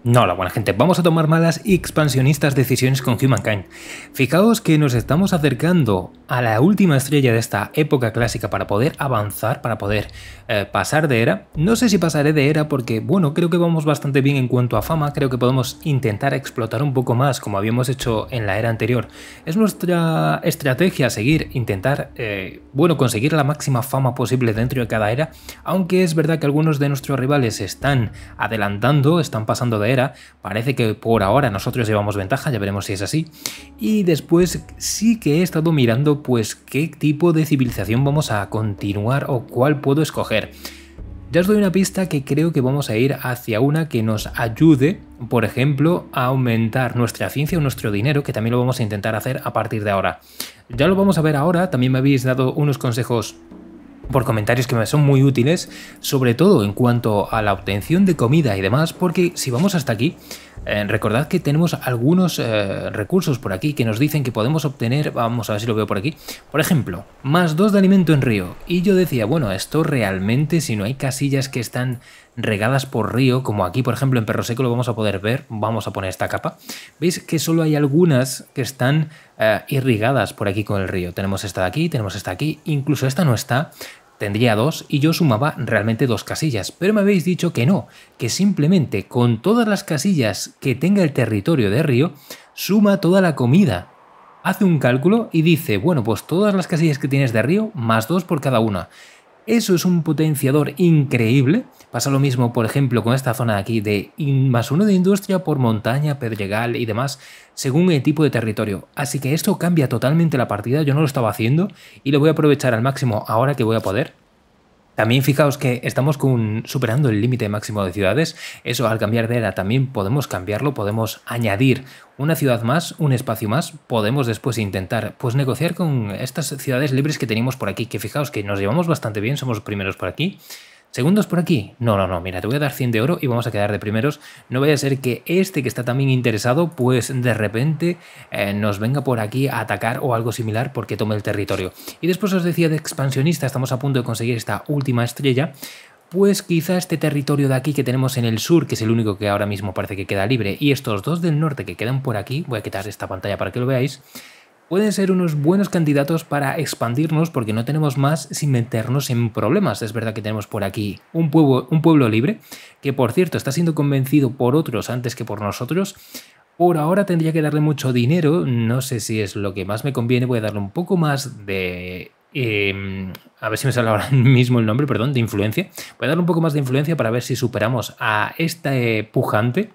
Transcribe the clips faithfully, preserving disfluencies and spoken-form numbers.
No, la buena gente, vamos a tomar malas y expansionistas decisiones con Humankind. Fijaos que nos estamos acercando a la última estrella de esta época clásica para poder avanzar, para poder eh, pasar de era. No sé si pasaré de era porque, bueno, creo que vamos bastante bien en cuanto a fama, creo que podemos intentar explotar un poco más como habíamos hecho en la era anterior. Es nuestra estrategia seguir, intentar, eh, bueno, conseguir la máxima fama posible dentro de cada era, aunque es verdad que algunos de nuestros rivales están adelantando, están pasando de era. Parece que por ahora nosotros llevamos ventaja, ya veremos si es así. Y después sí que he estado mirando pues qué tipo de civilización vamos a continuar o cuál puedo escoger. Ya os doy una pista que creo que vamos a ir hacia una que nos ayude, por ejemplo, a aumentar nuestra ciencia o nuestro dinero, que también lo vamos a intentar hacer a partir de ahora. Ya lo vamos a ver ahora, también me habéis dado unos consejos por comentarios que me son muy útiles, sobre todo en cuanto a la obtención de comida y demás, porque si vamos hasta aquí, eh, recordad que tenemos algunos eh, recursos por aquí que nos dicen que podemos obtener, vamos a ver si lo veo por aquí, por ejemplo, más dos de alimento en río, y yo decía, bueno, esto realmente, si no hay casillas que están regadas por río, como aquí por ejemplo en Perro Seco lo vamos a poder ver, vamos a poner esta capa, veis que solo hay algunas que están uh, irrigadas por aquí con el río, tenemos esta de aquí, tenemos esta aquí, incluso esta no está, tendría dos y yo sumaba realmente dos casillas, pero me habéis dicho que no, que simplemente con todas las casillas que tenga el territorio de río, suma toda la comida. Hace un cálculo y dice, bueno, pues todas las casillas que tienes de río, más dos por cada una. Eso es un potenciador increíble. Pasa lo mismo, por ejemplo, con esta zona de aquí de más uno de industria por montaña, pedregal y demás, según el tipo de territorio. Así que esto cambia totalmente la partida, yo no lo estaba haciendo y lo voy a aprovechar al máximo ahora que voy a poder. También fijaos que estamos con, superando el límite máximo de ciudades, eso al cambiar de era también podemos cambiarlo, podemos añadir una ciudad más, un espacio más, podemos después intentar pues negociar con estas ciudades libres que teníamos por aquí, que fijaos que nos llevamos bastante bien, somos primeros por aquí. ¿Segundos por aquí? No, no, no, mira, te voy a dar cien de oro y vamos a quedar de primeros. No vaya a ser que este que está también interesado, pues de repente eh, nos venga por aquí a atacar o algo similar porque tome el territorio. Y después os decía de expansionista, estamos a punto de conseguir esta última estrella. Pues quizá este territorio de aquí que tenemos en el sur, que es el único que ahora mismo parece que queda libre, y estos dos del norte que quedan por aquí, voy a quitar esta pantalla para que lo veáis, pueden ser unos buenos candidatos para expandirnos porque no tenemos más sin meternos en problemas. Es verdad que tenemos por aquí un pueblo, un pueblo libre, que por cierto está siendo convencido por otros antes que por nosotros. Por ahora tendría que darle mucho dinero, no sé si es lo que más me conviene, voy a darle un poco más de... Eh, a ver si me sale ahora mismo el nombre, perdón, de influencia. Voy a darle un poco más de influencia para ver si superamos a este pujante.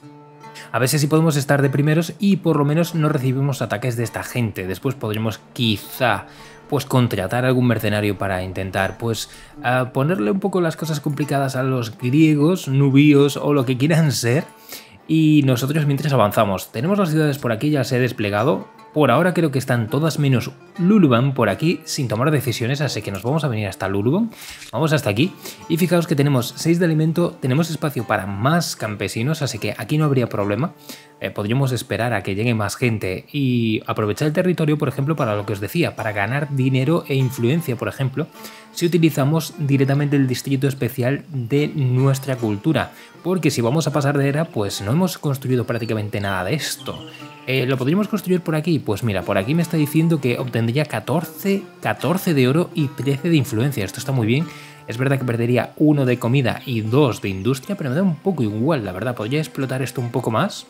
A ver si podemos estar de primeros y por lo menos no recibimos ataques de esta gente. Después podremos quizá pues contratar a algún mercenario para intentar pues uh, ponerle un poco las cosas complicadas a los griegos, nubios o lo que quieran ser. Y nosotros mientras avanzamos. Tenemos las ciudades por aquí, ya se he desplegado. Por ahora creo que están todas menos Luluban por aquí sin tomar decisiones, así que nos vamos a venir hasta Luluban. Vamos hasta aquí y fijaos que tenemos seis de alimento, tenemos espacio para más campesinos, así que aquí no habría problema. Eh, podríamos esperar a que llegue más gente y aprovechar el territorio, por ejemplo, para lo que os decía, para ganar dinero e influencia, por ejemplo, si utilizamos directamente el distrito especial de nuestra cultura. Porque si vamos a pasar de era, pues no hemos construido prácticamente nada de esto. Eh, ¿Lo podríamos construir por aquí? Pues mira, por aquí me está diciendo que obtendría catorce, catorce de oro y trece de influencia. Esto está muy bien. Es verdad que perdería uno de comida y dos de industria, pero me da un poco igual, la verdad. Podría explotar esto un poco más.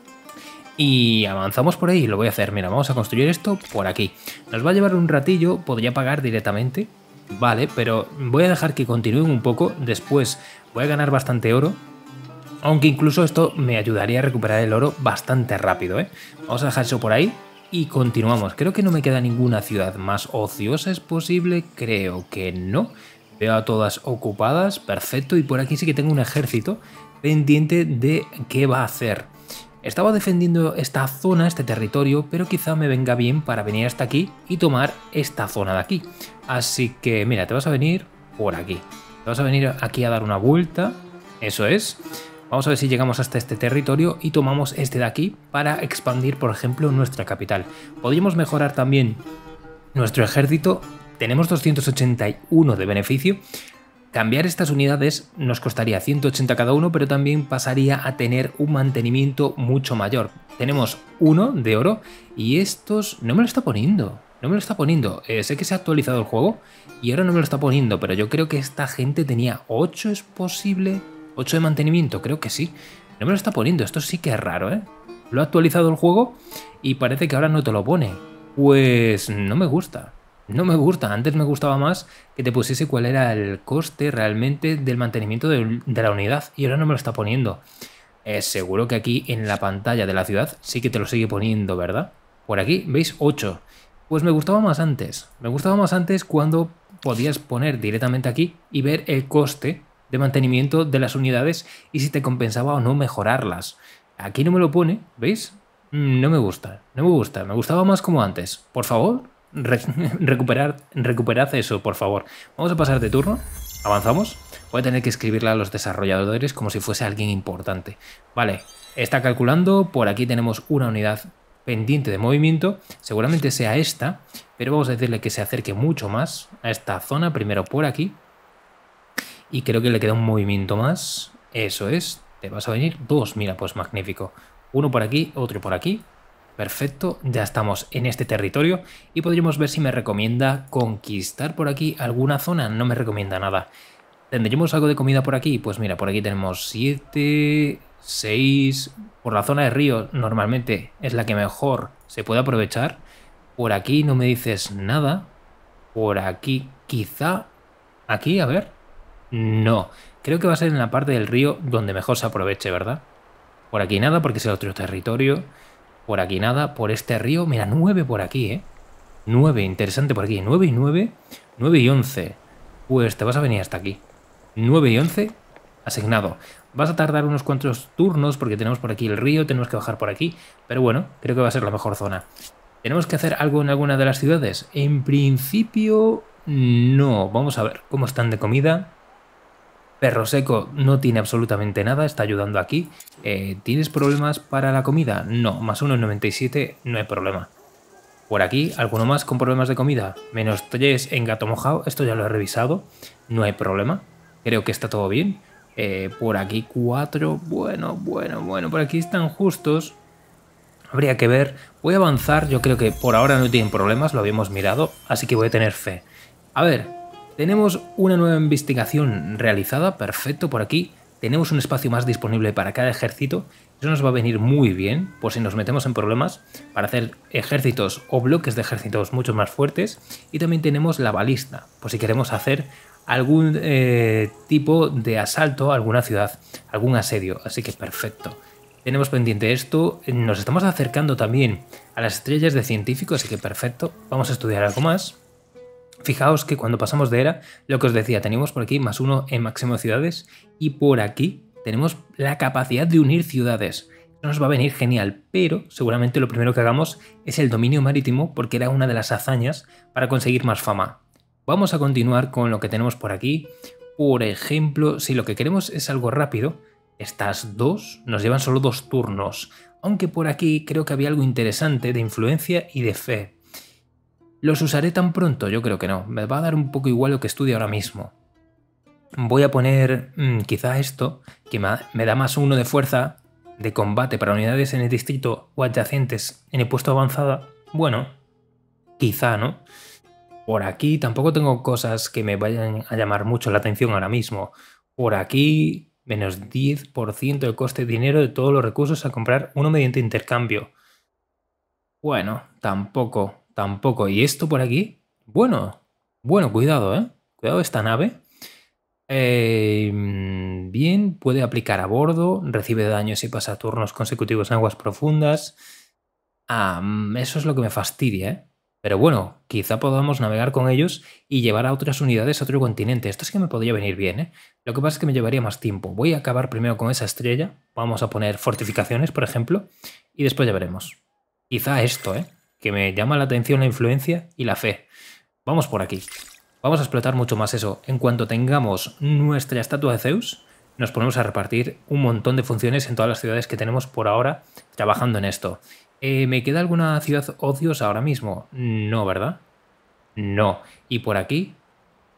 Y avanzamos por ahí, lo voy a hacer. Mira, vamos a construir esto por aquí. Nos va a llevar un ratillo, podría pagar directamente. Vale, pero voy a dejar que continúen un poco. Después voy a ganar bastante oro. Aunque incluso esto me ayudaría a recuperar el oro bastante rápido, ¿eh? Vamos a dejar eso por ahí y continuamos. Creo que no me queda ninguna ciudad más ociosa, ¿es posible? Creo que no. Veo a todas ocupadas, perfecto. Y por aquí sí que tengo un ejército pendiente de qué va a hacer. Estaba defendiendo esta zona, este territorio, pero quizá me venga bien para venir hasta aquí y tomar esta zona de aquí. Así que, mira, te vas a venir por aquí. Te vas a venir aquí a dar una vuelta, eso es. Vamos a ver si llegamos hasta este territorio y tomamos este de aquí para expandir, por ejemplo, nuestra capital. Podríamos mejorar también nuestro ejército. Tenemos doscientos ochenta y uno de beneficio. Cambiar estas unidades nos costaría ciento ochenta cada uno, pero también pasaría a tener un mantenimiento mucho mayor. Tenemos uno de oro y estos no me lo está poniendo. No me lo está poniendo. Eh, sé que se ha actualizado el juego y ahora no me lo está poniendo, pero yo creo que esta gente tenía ocho, ¿es posible? ocho de mantenimiento, creo que sí. No me lo está poniendo, esto sí que es raro, ¿eh? Lo ha actualizado el juego y parece que ahora no te lo pone. Pues no me gusta. No me gusta, antes me gustaba más que te pusiese cuál era el coste realmente del mantenimiento de, de la unidad y ahora no me lo está poniendo. Eh, seguro que aquí en la pantalla de la ciudad sí que te lo sigue poniendo, ¿verdad? Por aquí, ¿veis? ocho. Pues me gustaba más antes. Me gustaba más antes cuando podías poner directamente aquí y ver el coste de mantenimiento de las unidades y si te compensaba o no mejorarlas. Aquí no me lo pone, ¿veis? No me gusta, no me gusta. Me gustaba más como antes. Por favor, re recuperar, recuperad eso, por favor. Vamos a pasar de turno. Avanzamos. Voy a tener que escribirle a los desarrolladores como si fuese alguien importante. Vale, está calculando. Por aquí tenemos una unidad pendiente de movimiento. Seguramente sea esta, pero vamos a decirle que se acerque mucho más a esta zona. Primero por aquí. Y creo que le queda un movimiento más. Eso es. Te vas a venir dos. Mira, pues magnífico. Uno por aquí, otro por aquí. Perfecto, ya estamos en este territorio y podríamos ver si me recomienda conquistar por aquí alguna zona. No me recomienda nada. ¿Tendremos algo de comida por aquí? Pues mira, por aquí tenemos siete, seis... Por la zona de río normalmente es la que mejor se puede aprovechar. Por aquí no me dices nada. Por aquí quizá... Aquí, a ver. No, creo que va a ser en la parte del río donde mejor se aproveche, ¿verdad? Por aquí nada porque es el otro territorio. Por aquí nada, por este río, mira, nueve por aquí, ¿eh? nueve, interesante por aquí, nueve y nueve, nueve y once. Pues te vas a venir hasta aquí. nueve y once, asignado. Vas a tardar unos cuantos turnos porque tenemos por aquí el río, tenemos que bajar por aquí, pero bueno, creo que va a ser la mejor zona. ¿Tenemos que hacer algo en alguna de las ciudades? En principio, no. Vamos a ver cómo están de comida. Perro Seco no tiene absolutamente nada, está ayudando aquí. Eh, ¿Tienes problemas para la comida? No, más uno en noventa y siete, no hay problema. Por aquí, ¿alguno más con problemas de comida? Menos tres en gato mojado, esto ya lo he revisado, no hay problema. Creo que está todo bien. Eh, por aquí cuatro, bueno, bueno, bueno, por aquí están justos. Habría que ver, voy a avanzar, yo creo que por ahora no tienen problemas, lo habíamos mirado, así que voy a tener fe. A ver... Tenemos una nueva investigación realizada, perfecto, por aquí. Tenemos un espacio más disponible para cada ejército. Eso nos va a venir muy bien, por si nos metemos en problemas, para hacer ejércitos o bloques de ejércitos mucho más fuertes. Y también tenemos la balista, por si queremos hacer algún eh, tipo de asalto a alguna ciudad, algún asedio. Así que perfecto. Tenemos pendiente esto. Nos estamos acercando también a las estrellas de científico, así que perfecto. Vamos a estudiar algo más. Fijaos que cuando pasamos de era, lo que os decía, teníamos por aquí más uno en máximo de ciudades y por aquí tenemos la capacidad de unir ciudades. Esto nos va a venir genial, pero seguramente lo primero que hagamos es el dominio marítimo porque era una de las hazañas para conseguir más fama. Vamos a continuar con lo que tenemos por aquí. Por ejemplo, si lo que queremos es algo rápido, estas dos nos llevan solo dos turnos, aunque por aquí creo que había algo interesante de influencia y de fe. ¿Los usaré tan pronto? Yo creo que no. Me va a dar un poco igual lo que estudie ahora mismo. Voy a poner mmm, quizá esto, que me da más uno de fuerza de combate para unidades en el distrito o adyacentes en el puesto avanzada. Bueno, quizá, ¿no? Por aquí tampoco tengo cosas que me vayan a llamar mucho la atención ahora mismo. Por aquí, menos diez por ciento de coste de dinero de todos los recursos a comprar uno mediante intercambio. Bueno, tampoco... Tampoco. ¿Y esto por aquí? Bueno, bueno, cuidado, ¿eh? Cuidado esta nave. Eh, bien, puede aplicar a bordo, recibe daños y pasa turnos consecutivos en aguas profundas. Ah, eso es lo que me fastidia, ¿eh? Pero bueno, quizá podamos navegar con ellos y llevar a otras unidades a otro continente. Esto sí que me podría venir bien, ¿eh? Lo que pasa es que me llevaría más tiempo. Voy a acabar primero con esa estrella. Vamos a poner fortificaciones, por ejemplo, y después ya veremos. Quizá esto, ¿eh? Que me llama la atención la influencia y la fe. Vamos por aquí. Vamos a explotar mucho más eso. En cuanto tengamos nuestra estatua de Zeus, nos ponemos a repartir un montón de funciones en todas las ciudades que tenemos por ahora trabajando en esto. Eh, ¿Me queda alguna ciudad odiosa ahora mismo? No, ¿verdad? No. ¿Y por aquí?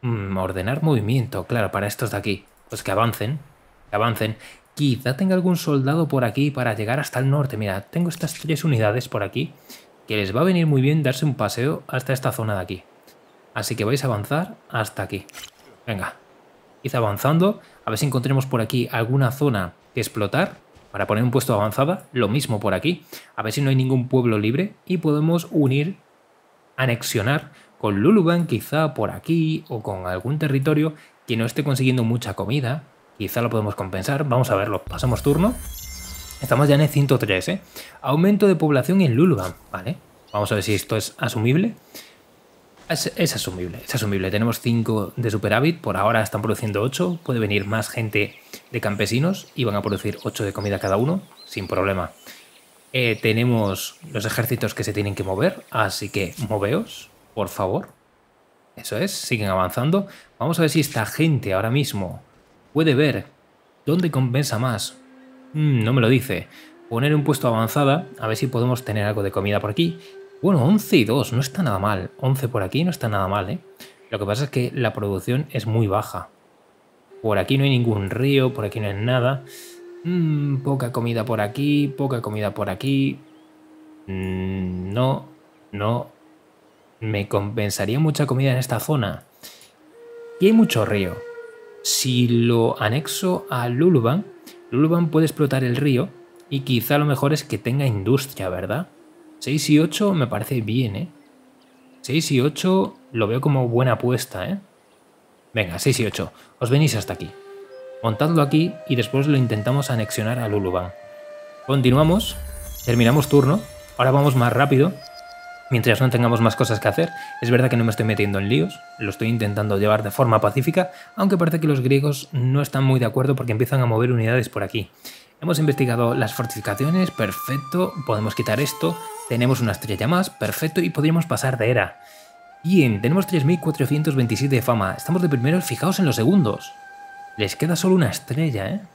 Mm, ordenar movimiento, claro, para estos de aquí. Pues que avancen, que avancen. Quizá tenga algún soldado por aquí para llegar hasta el norte. Mira, tengo estas tres unidades por aquí que les va a venir muy bien darse un paseo hasta esta zona de aquí. Así que vais a avanzar hasta aquí. Venga, id avanzando. A ver si encontremos por aquí alguna zona que explotar para poner un puesto de avanzada. Lo mismo por aquí. A ver si no hay ningún pueblo libre y podemos unir, anexionar con Luluban quizá por aquí o con algún territorio que no esté consiguiendo mucha comida. Quizá lo podemos compensar. Vamos a verlo. Pasamos turno. Estamos ya en el ciento tres, ¿eh? Aumento de población en Luluban, ¿vale? Vamos a ver si esto es asumible. Es, es asumible, es asumible. Tenemos cinco de superávit, por ahora están produciendo ocho. Puede venir más gente de campesinos y van a producir ocho de comida cada uno, sin problema. Eh, tenemos los ejércitos que se tienen que mover, así que moveos, por favor. Eso es, siguen avanzando. Vamos a ver si esta gente ahora mismo puede ver dónde compensa más. Mm, no me lo dice. Poner un puesto avanzada, a ver si podemos tener algo de comida por aquí. Bueno, once y dos, no está nada mal. once por aquí no está nada mal, ¿eh? Lo que pasa es que la producción es muy baja. Por aquí no hay ningún río, por aquí no hay nada. Mm, poca comida por aquí, poca comida por aquí. Mm, no, no. Me compensaría mucha comida en esta zona. Y hay mucho río. Si lo anexo a Luluban, Luluban puede explotar el río y quizá lo mejor es que tenga industria, ¿verdad? seis y ocho me parece bien, ¿eh? seis y ocho lo veo como buena apuesta, ¿eh? Venga, seis y ocho. Os venís hasta aquí. Montadlo aquí y después lo intentamos anexionar a Luluban. Continuamos. Terminamos turno. Ahora vamos más rápido. Mientras no tengamos más cosas que hacer. Es verdad que no me estoy metiendo en líos. Lo estoy intentando llevar de forma pacífica. Aunque parece que los griegos no están muy de acuerdo porque empiezan a mover unidades por aquí. Hemos investigado las fortificaciones. Perfecto. Podemos quitar esto. Tenemos una estrella más. Perfecto. Y podríamos pasar de era. Bien. Tenemos tres mil cuatrocientos veintisiete de fama. Estamos de primeros. Fijaos en los segundos. Les queda solo una estrella, ¿eh?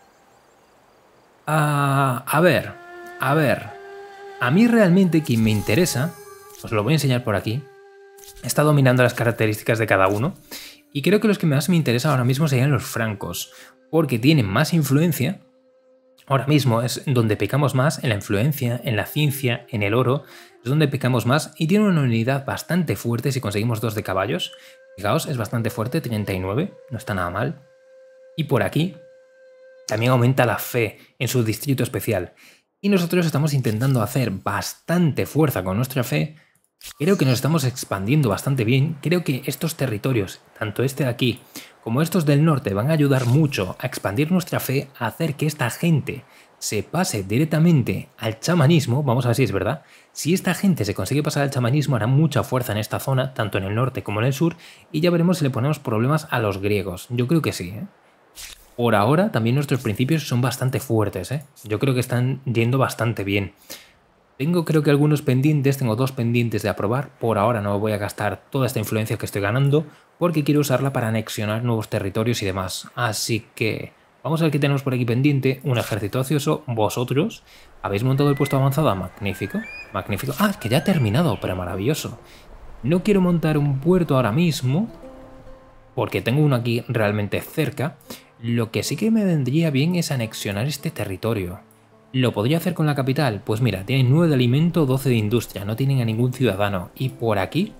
Ah, a ver. A ver. A mí realmente quien me interesa... Os lo voy a enseñar por aquí. Está dominando las características de cada uno. Y creo que los que más me interesan ahora mismo serían los francos. Porque tienen más influencia. Ahora mismo es donde pecamos más en la influencia, en la ciencia, en el oro. Es donde pecamos más. Y tiene una unidad bastante fuerte si conseguimos dos de caballos. Fijaos, es bastante fuerte, treinta y nueve. No está nada mal. Y por aquí también aumenta la fe en su distrito especial. Y nosotros estamos intentando hacer bastante fuerza con nuestra fe. Creo que nos estamos expandiendo bastante bien. Creo que estos territorios, tanto este de aquí como estos del norte, van a ayudar mucho a expandir nuestra fe, a hacer que esta gente se pase directamente al chamanismo. Vamos a ver si es verdad. Si esta gente se consigue pasar al chamanismo, hará mucha fuerza en esta zona, tanto en el norte como en el sur, y ya veremos si le ponemos problemas a los griegos. Yo creo que sí, ¿eh? Por ahora también nuestros principios son bastante fuertes, ¿eh? Yo creo que están yendo bastante bien. Tengo creo que algunos pendientes, tengo dos pendientes de aprobar. Por ahora no voy a gastar toda esta influencia que estoy ganando porque quiero usarla para anexionar nuevos territorios y demás. Así que vamos a ver qué tenemos por aquí pendiente. Un ejército ocioso. Vosotros habéis montado el puesto avanzado. Magnífico, magnífico. Ah, que ya ha terminado, pero maravilloso. No quiero montar un puerto ahora mismo porque tengo uno aquí realmente cerca. Lo que sí que me vendría bien es anexionar este territorio. ¿Lo podría hacer con la capital? Pues mira, tienen nueve de alimento, doce de industria, no tienen a ningún ciudadano. Y por aquí,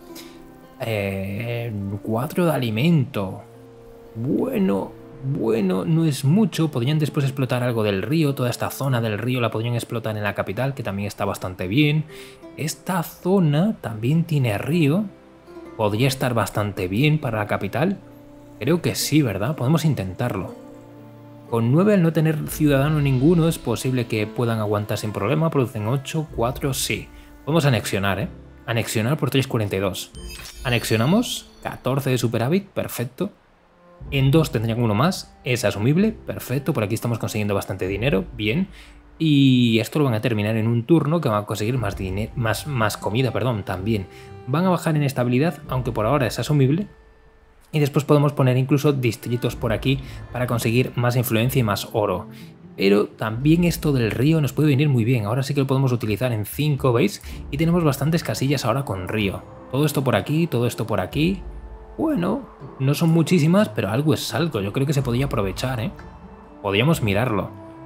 eh, cuatro de alimento. Bueno, bueno, no es mucho. Podrían después explotar algo del río, toda esta zona del río la podrían explotar en la capital, que también está bastante bien. Esta zona también tiene río, podría estar bastante bien para la capital. Creo que sí, ¿verdad? Podemos intentarlo. Con nueve al no tener ciudadano ninguno es posible que puedan aguantar sin problema. Producen ocho, cuatro, sí. Podemos anexionar, ¿eh? Anexionar por tres cuarenta y dos. Anexionamos, catorce de superávit, perfecto. En dos tendrían uno más, es asumible, perfecto. Por aquí estamos consiguiendo bastante dinero, bien. Y esto lo van a terminar en un turno que van a conseguir más, más, más comida, perdón, también. Van a bajar en estabilidad, aunque por ahora es asumible. Y después podemos poner incluso distritos por aquí para conseguir más influencia y más oro. Pero también esto del río nos puede venir muy bien. Ahora sí que lo podemos utilizar en cinco, ¿veis? Y tenemos bastantes casillas ahora con río. Todo esto por aquí, todo esto por aquí. Bueno, no son muchísimas, pero algo es algo. Yo creo que se podría aprovechar, ¿eh? Podríamos mirarlo.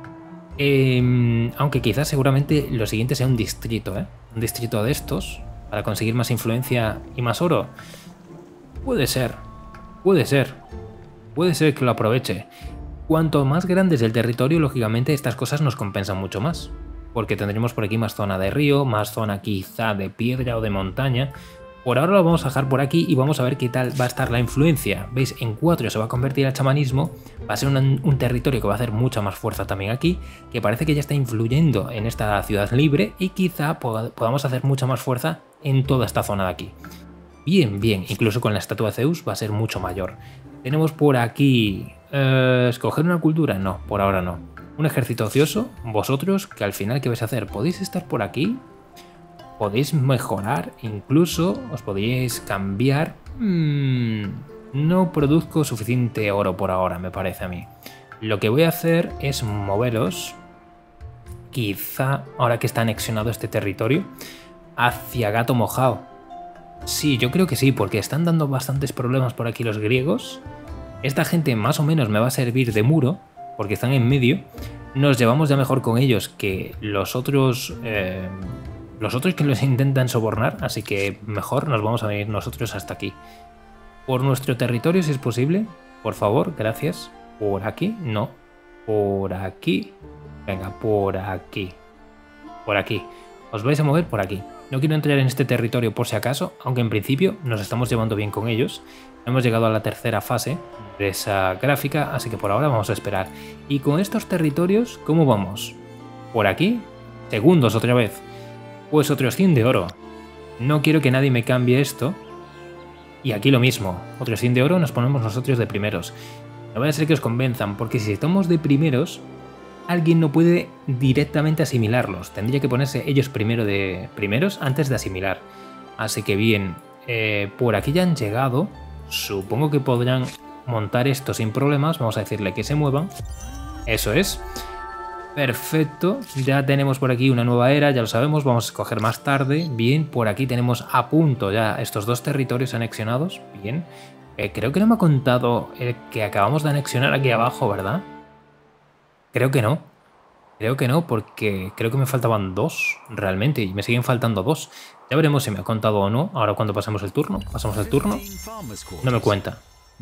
Eh, aunque quizás seguramente lo siguiente sea un distrito, ¿eh? Un distrito de estos, para conseguir más influencia y más oro. Puede ser, puede ser, puede ser que lo aproveche. Cuanto más grande es el territorio, lógicamente estas cosas nos compensan mucho más. Porque tendremos por aquí más zona de río, más zona quizá de piedra o de montaña. Por ahora lo vamos a dejar por aquí y vamos a ver qué tal va a estar la influencia. ¿Veis? En cuatro se va a convertir al chamanismo, va a ser un, un territorio que va a hacer mucha más fuerza también aquí, que parece que ya está influyendo en esta ciudad libre y quizá podamos hacer mucha más fuerza en toda esta zona de aquí. Bien, bien, incluso con la estatua de Zeus va a ser mucho mayor. Tenemos por aquí... Eh, ¿escoger una cultura? No, por ahora no. Un ejército ocioso, vosotros, que al final, ¿qué vais a hacer? ¿Podéis estar por aquí? Podéis mejorar, incluso os podríais cambiar. Hmm, no produzco suficiente oro por ahora, me parece a mí. Lo que voy a hacer es moveros, quizá ahora que está anexionado este territorio, hacia Gato Mojado. Sí, yo creo que sí, porque están dando bastantes problemas por aquí los griegos. Esta gente más o menos me va a servir de muro, porque están en medio. Nos llevamos ya mejor con ellos que los otros... Eh, Los otros que los intentan sobornar, así que mejor nos vamos a venir nosotros hasta aquí. Por nuestro territorio, si es posible. Por favor, gracias. Por aquí, no. Por aquí. Venga, por aquí. Por aquí. Os vais a mover por aquí. No quiero entrar en este territorio por si acaso, aunque en principio nos estamos llevando bien con ellos. Hemos llegado a la tercera fase de esa gráfica, así que por ahora vamos a esperar. Y con estos territorios, ¿cómo vamos? Por aquí. Segundos otra vez. Pues otros cien de oro. No quiero que nadie me cambie esto. Y aquí lo mismo. Otros cien de oro nos ponemos nosotros de primeros. No vaya a ser que os convenzan, porque si estamos de primeros, alguien no puede directamente asimilarlos. Tendría que ponerse ellos primero de primeros antes de asimilar. Así que bien, eh, por aquí ya han llegado. Supongo que podrán montar esto sin problemas. Vamos a decirle que se muevan. Eso es. Perfecto, ya tenemos por aquí una nueva era, ya lo sabemos, vamos a escoger más tarde. Bien, por aquí tenemos a punto ya estos dos territorios anexionados. Bien, eh, creo que no me ha contado el que acabamos de anexionar aquí abajo, ¿verdad? Creo que no, creo que no, porque creo que me faltaban dos realmente y me siguen faltando dos. Ya veremos si me ha contado o no, ahora cuando pasemos el turno. ¿Pasamos el turno? No me cuenta.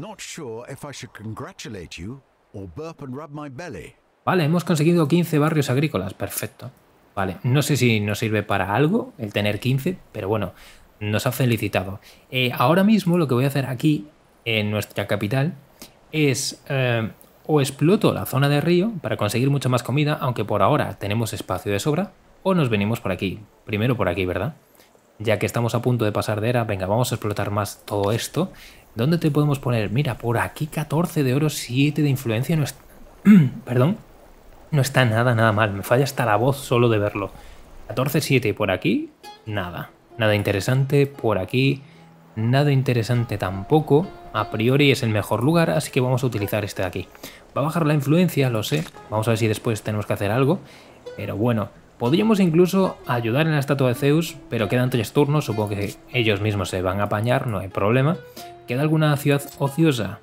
Vale, hemos conseguido quince barrios agrícolas, perfecto. Vale, no sé si nos sirve para algo el tener quince, pero bueno, nos ha felicitado. Eh, ahora mismo lo que voy a hacer aquí, en nuestra capital, es eh, o exploto la zona de río para conseguir mucha más comida, aunque por ahora tenemos espacio de sobra, o nos venimos por aquí. Primero por aquí, ¿verdad? Ya que estamos a punto de pasar de era, venga, vamos a explotar más todo esto. ¿Dónde te podemos poner? Mira, por aquí catorce de oro, siete de influencia, no es... Perdón. No está nada, nada mal. Me falla hasta la voz solo de verlo. catorce siete y por aquí, nada. Nada interesante por aquí. Nada interesante tampoco. A priori es el mejor lugar, así que vamos a utilizar este de aquí. Va a bajar la influencia, lo sé. Vamos a ver si después tenemos que hacer algo. Pero bueno, podríamos incluso ayudar en la estatua de Zeus, pero quedan tres turnos. Supongo que ellos mismos se van a apañar, no hay problema. ¿Queda alguna ciudad ociosa?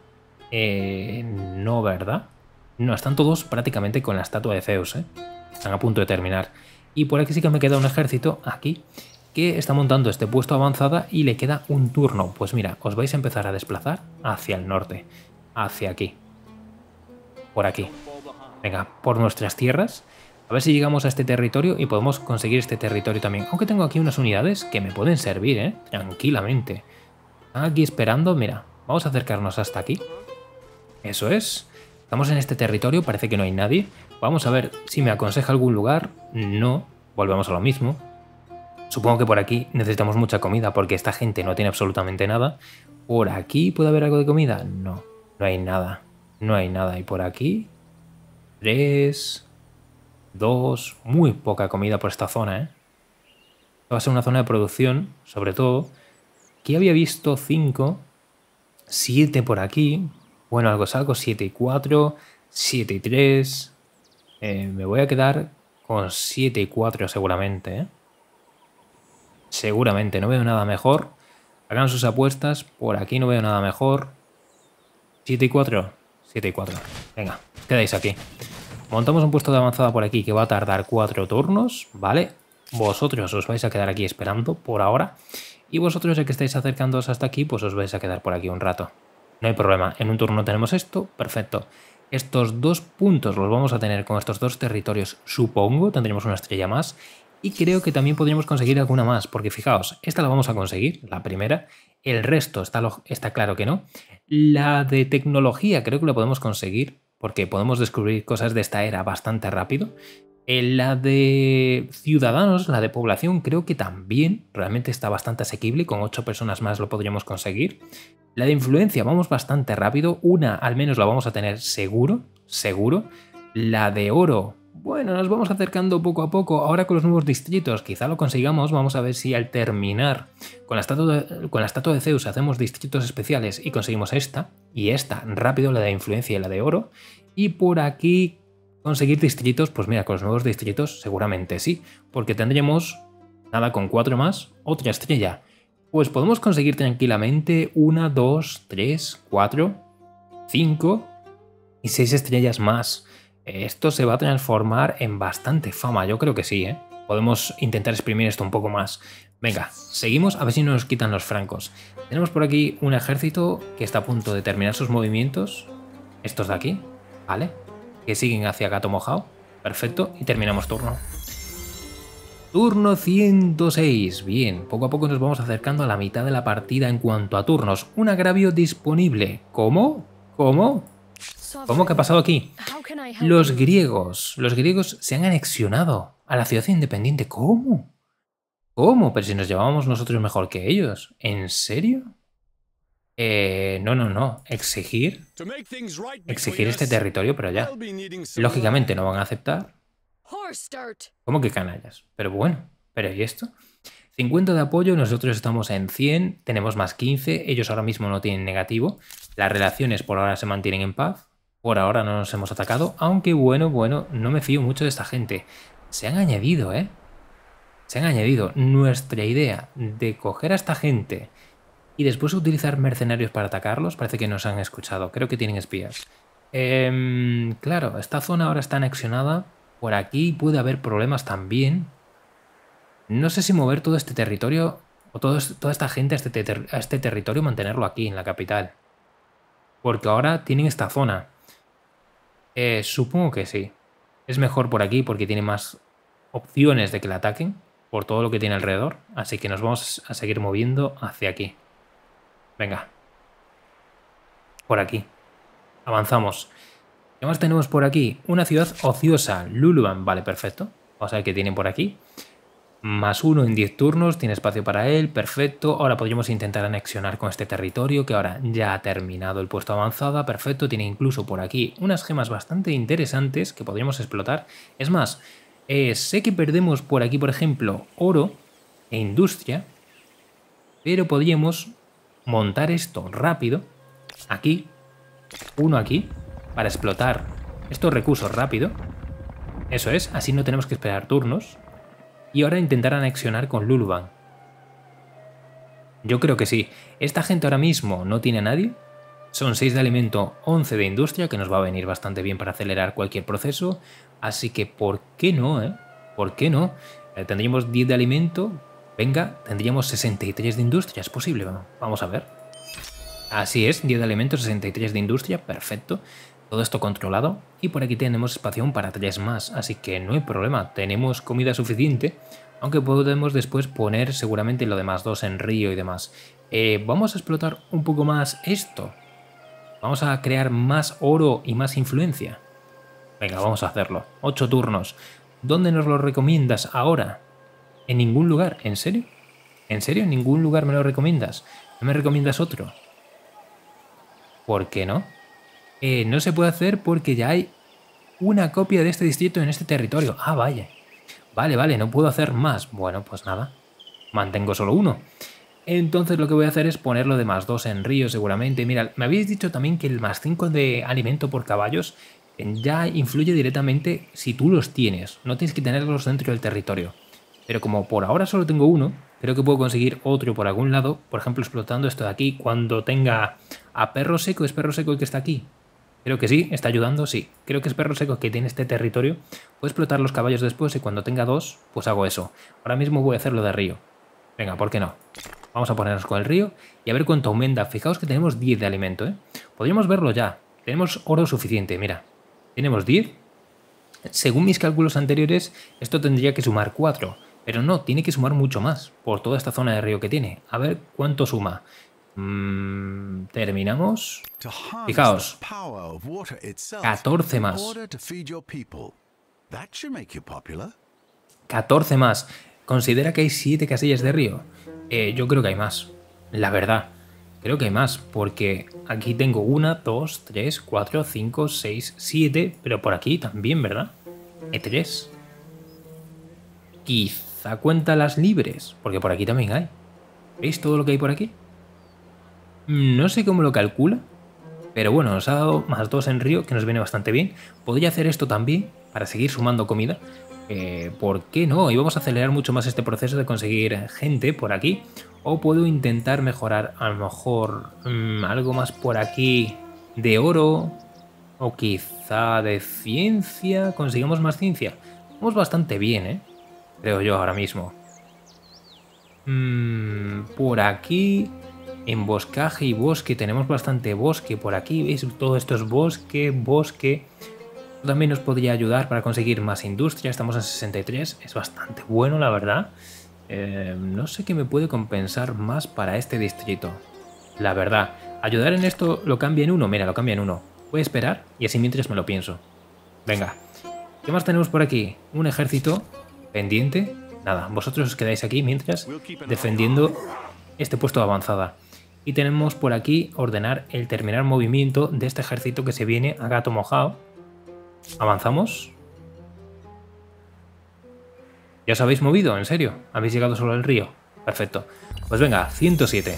Eh, no, ¿verdad? No, están todos prácticamente con la estatua de Zeus, ¿eh? Están a punto de terminar. Y por aquí sí que me queda un ejército, aquí, que está montando este puesto avanzada y le queda un turno. Pues mira, os vais a empezar a desplazar hacia el norte, hacia aquí. Por aquí. Venga, por nuestras tierras. A ver si llegamos a este territorio y podemos conseguir este territorio también. Aunque tengo aquí unas unidades que me pueden servir, ¿eh? Tranquilamente. Están aquí esperando, mira, vamos a acercarnos hasta aquí. Eso es. Estamos en este territorio, parece que no hay nadie. Vamos a ver si me aconseja algún lugar. No, volvemos a lo mismo. Supongo que por aquí necesitamos mucha comida porque esta gente no tiene absolutamente nada. ¿Por aquí puede haber algo de comida? No, no hay nada. No hay nada. Y por aquí... Tres... Dos... Muy poca comida por esta zona, ¿eh? Va a ser una zona de producción, sobre todo. Aquí había visto cinco... Siete por aquí... Bueno, algo es algo, siete y cuatro, siete y tres. Eh, me voy a quedar con siete y cuatro seguramente, ¿eh? Seguramente, no veo nada mejor. Hagan sus apuestas. Por aquí no veo nada mejor. siete y cuatro. siete y cuatro. Venga, quedáis aquí. Montamos un puesto de avanzada por aquí que va a tardar cuatro turnos, ¿vale? Vosotros os vais a quedar aquí esperando por ahora. Y vosotros, ya que estáis acercándoos hasta aquí, pues os vais a quedar por aquí un rato. No hay problema. En un turno tenemos esto. Perfecto. Estos dos puntos los vamos a tener con estos dos territorios, supongo. Tendremos una estrella más. Y creo que también podríamos conseguir alguna más. Porque fijaos, esta la vamos a conseguir, la primera. El resto está, lo, está claro que no. La de tecnología creo que la podemos conseguir. Porque podemos descubrir cosas de esta era bastante rápido. En la de ciudadanos, la de población, creo que también realmente está bastante asequible. Con ocho personas más lo podríamos conseguir. La de influencia vamos bastante rápido. Una al menos la vamos a tener seguro, seguro. La de oro, bueno, nos vamos acercando poco a poco. Ahora con los nuevos distritos quizá lo consigamos. Vamos a ver si al terminar con la estatua de, con la estatua de Zeus hacemos distritos especiales y conseguimos esta. Y esta, rápido, la de influencia y la de oro. Y por aquí conseguir distritos, pues mira, con los nuevos distritos seguramente sí. Porque tendremos, nada, con cuatro más, otra estrella. Pues podemos conseguir tranquilamente una, dos, tres, cuatro, cinco y seis estrellas más. Esto se va a transformar en bastante fama, yo creo que sí, ¿eh? Podemos intentar exprimir esto un poco más. Venga, seguimos a ver si no nos quitan los francos. Tenemos por aquí un ejército que está a punto de terminar sus movimientos. Estos de aquí, ¿vale? Que siguen hacia Gato Mojado. Perfecto, y terminamos turno. Turno ciento seis. Bien, poco a poco nos vamos acercando a la mitad de la partida en cuanto a turnos. Un agravio disponible. ¿Cómo? ¿Cómo? ¿Cómo que ha pasado aquí? Los griegos. Los griegos se han anexionado a la ciudad independiente. ¿Cómo? ¿Cómo? Pero si nos llevábamos nosotros mejor que ellos. ¿En serio? Eh, no, no, no. Exigir. Exigir este territorio, pero ya. Lógicamente no van a aceptar. ¿Cómo que canallas? Pero bueno, ¿pero y esto? cincuenta de apoyo, nosotros estamos en cien, tenemos más quince, ellos ahora mismo no tienen negativo. Las relaciones por ahora se mantienen en paz. Por ahora no nos hemos atacado, aunque bueno, bueno, no me fío mucho de esta gente. Se han añadido, ¿eh? Se han añadido. Nuestra idea de coger a esta gente y después utilizar mercenarios para atacarlos, parece que nos han escuchado. Creo que tienen espías. Eh, claro, esta zona ahora está anexionada. Por aquí puede haber problemas también. No sé si mover todo este territorio o todo, toda esta gente a este, ter a este territorio, mantenerlo aquí en la capital. Porque ahora tienen esta zona. Eh, supongo que sí. Es mejor por aquí porque tiene más opciones de que la ataquen por todo lo que tiene alrededor. Así que nos vamos a seguir moviendo hacia aquí. Venga. Por aquí. Avanzamos. ¿Qué más tenemos por aquí? Una ciudad ociosa. Luluban. Vale, perfecto. Vamos a ver qué tienen por aquí. Más uno en diez turnos. Tiene espacio para él. Perfecto. Ahora podríamos intentar anexionar con este territorio que ahora ya ha terminado el puesto avanzada. Perfecto. Tiene incluso por aquí unas gemas bastante interesantes que podríamos explotar. Es más, eh, sé que perdemos por aquí, por ejemplo, oro e industria. Pero podríamos montar esto rápido. Aquí. Uno aquí. Para explotar estos recursos rápido. Eso es, así no tenemos que esperar turnos. Y ahora intentar anexionar con Luluban. Yo creo que sí. Esta gente ahora mismo no tiene a nadie. Son seis de alimento, once de industria, que nos va a venir bastante bien para acelerar cualquier proceso. Así que, ¿por qué no, eh? ¿Por qué no? Eh, tendríamos diez de alimento. Venga, tendríamos sesenta y tres de industria. ¿Es posible? Vamos a ver. Así es, diez de alimento, sesenta y tres de industria. Perfecto. Todo esto controlado y por aquí tenemos espacio para tres más, así que no hay problema, tenemos comida suficiente, aunque podemos después poner seguramente lo demás dos en río y demás. Eh, vamos a explotar un poco más esto, vamos a crear más oro y más influencia. Venga, vamos a hacerlo, ocho turnos. ¿Dónde nos lo recomiendas ahora? En ningún lugar, ¿en serio? ¿En serio? ¿En ningún lugar me lo recomiendas? ¿No me recomiendas otro? ¿Por qué no? Eh, no se puede hacer porque ya hay una copia de este distrito en este territorio. Ah, vaya. Vale, vale, no puedo hacer más. Bueno, pues nada. Mantengo solo uno. Entonces lo que voy a hacer es ponerlo de más dos en río seguramente. Mira, me habéis dicho también que el más cinco de alimento por caballos ya influye directamente si tú los tienes. No tienes que tenerlos dentro del territorio. Pero como por ahora solo tengo uno, Creo que puedo conseguir otro por algún lado, por ejemplo explotando esto de aquí cuando tenga a Perro Seco. ¿Es Perro Seco el que está aquí? Creo que sí, está ayudando, sí. Creo que es Perro Seco que tiene este territorio. Puedo explotar los caballos después y cuando tenga dos, pues hago eso. Ahora mismo voy a hacer lo de río. Venga, ¿por qué no? Vamos a ponernos con el río y a ver cuánto aumenta. Fijaos que tenemos diez de alimento, ¿eh? Podríamos verlo ya. Tenemos oro suficiente, mira. Tenemos diez. Según mis cálculos anteriores, esto tendría que sumar cuatro. Pero no, tiene que sumar mucho más por toda esta zona de río que tiene. A ver cuánto suma. Mm, terminamos. Fijaos. catorce más. catorce más. Considera que hay siete casillas de río. Eh, yo creo que hay más. La verdad. Creo que hay más. Porque aquí tengo una, dos, tres, cuatro, cinco, seis, siete. Pero por aquí también, ¿verdad? Hay tres. Quizá cuenta las libres. Porque por aquí también hay. ¿Veis todo lo que hay por aquí? No sé cómo lo calcula. Pero bueno, nos ha dado más dos en río, que nos viene bastante bien. Podría hacer esto también para seguir sumando comida. Eh, ¿Por qué no? Y vamos a acelerar mucho más este proceso de conseguir gente por aquí. O puedo intentar mejorar a lo mejor mmm, algo más por aquí de oro. O quizá de ciencia. ¿Consigamos más ciencia? Vamos bastante bien, ¿eh? Creo yo ahora mismo. Mm, por aquí... Emboscaje y bosque. Tenemos bastante bosque por aquí. ¿Veis? Todo esto es bosque, bosque... También nos podría ayudar para conseguir más industria. Estamos en sesenta y tres. Es bastante bueno, la verdad. Eh, no sé qué me puede compensar más para este distrito. La verdad. Ayudar en esto lo cambia en uno. Mira, lo cambia en uno. Voy a esperar y así mientras me lo pienso. Venga. ¿Qué más tenemos por aquí? Un ejército pendiente. Nada, vosotros os quedáis aquí mientras defendiendo este puesto de avanzada. Y tenemos por aquí ordenar el terminar movimiento de este ejército que se viene a gato mojado. Avanzamos. ¿Ya os habéis movido? ¿En serio? ¿Habéis llegado solo al río? Perfecto. Pues venga, ciento siete.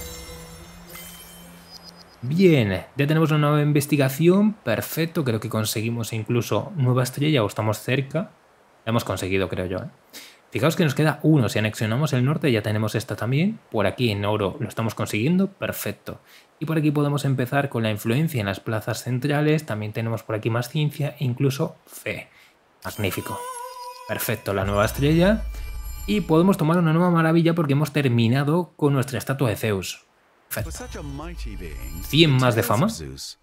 Bien, ya tenemos una nueva investigación. Perfecto, creo que conseguimos incluso nueva estrella o estamos cerca. La hemos conseguido, creo yo, ¿eh? Fijaos que nos queda uno. Si anexionamos el norte ya tenemos esta también. Por aquí en oro lo estamos consiguiendo. Perfecto. Y por aquí podemos empezar con la influencia en las plazas centrales. También tenemos por aquí más ciencia e incluso fe. Magnífico. Perfecto, la nueva estrella. Y podemos tomar una nueva maravilla porque hemos terminado con nuestra estatua de Zeus. Perfecto. cien más de fama.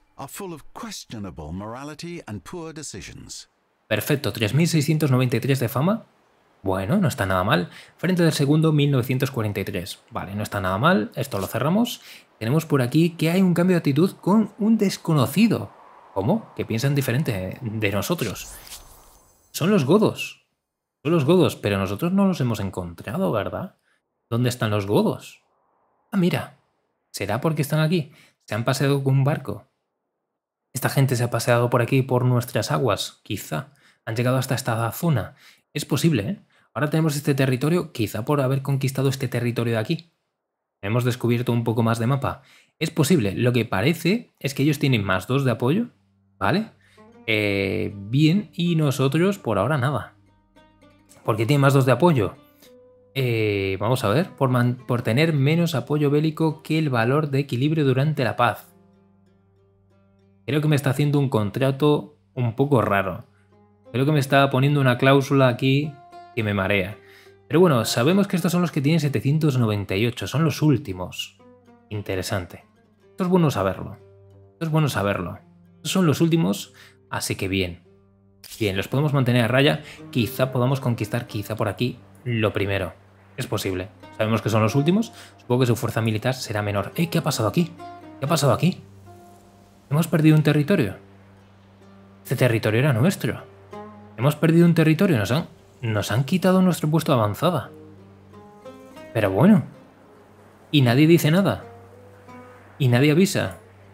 Perfecto, tres mil seiscientos noventa y tres de fama. Bueno, no está nada mal. Frente del segundo, mil novecientos cuarenta y tres. Vale, no está nada mal. Esto lo cerramos. Tenemos por aquí que hay un cambio de actitud con un desconocido. ¿Cómo? Que piensan diferente de nosotros. Son los godos. Son los godos, pero nosotros no los hemos encontrado, ¿verdad? ¿Dónde están los godos? Ah, mira. ¿Será porque están aquí? ¿Se han paseado con un barco? Esta gente se ha paseado por aquí, por nuestras aguas, quizá. Han llegado hasta esta zona. Es posible, ¿eh? Ahora tenemos este territorio, quizá por haber conquistado este territorio de aquí. Hemos descubierto un poco más de mapa. Es posible. Lo que parece es que ellos tienen más dos de apoyo, ¿vale? Eh, bien, y nosotros por ahora nada. ¿Por qué tienen más dos de apoyo? Eh, vamos a ver. Por, man por tener menos apoyo bélico que el valor de equilibrio durante la paz. Creo que me está haciendo un contrato un poco raro. Creo que me está poniendo una cláusula aquí que me marea. Pero bueno, sabemos que estos son los que tienen setecientos noventa y ocho. Son los últimos. Interesante. Esto es bueno saberlo. Esto es bueno saberlo. Estos son los últimos, así que bien. Bien, los podemos mantener a raya. Quizá podamos conquistar, quizá por aquí, lo primero. Es posible. Sabemos que son los últimos. Supongo que su fuerza militar será menor. ¡Eh! ¿Qué ha pasado aquí? ¿Qué ha pasado aquí? ¿Hemos perdido un territorio? Este territorio era nuestro. Hemos perdido un territorio. Nos han, nos han quitado nuestro puesto de avanzada. Pero bueno. Y nadie dice nada. Y nadie avisa.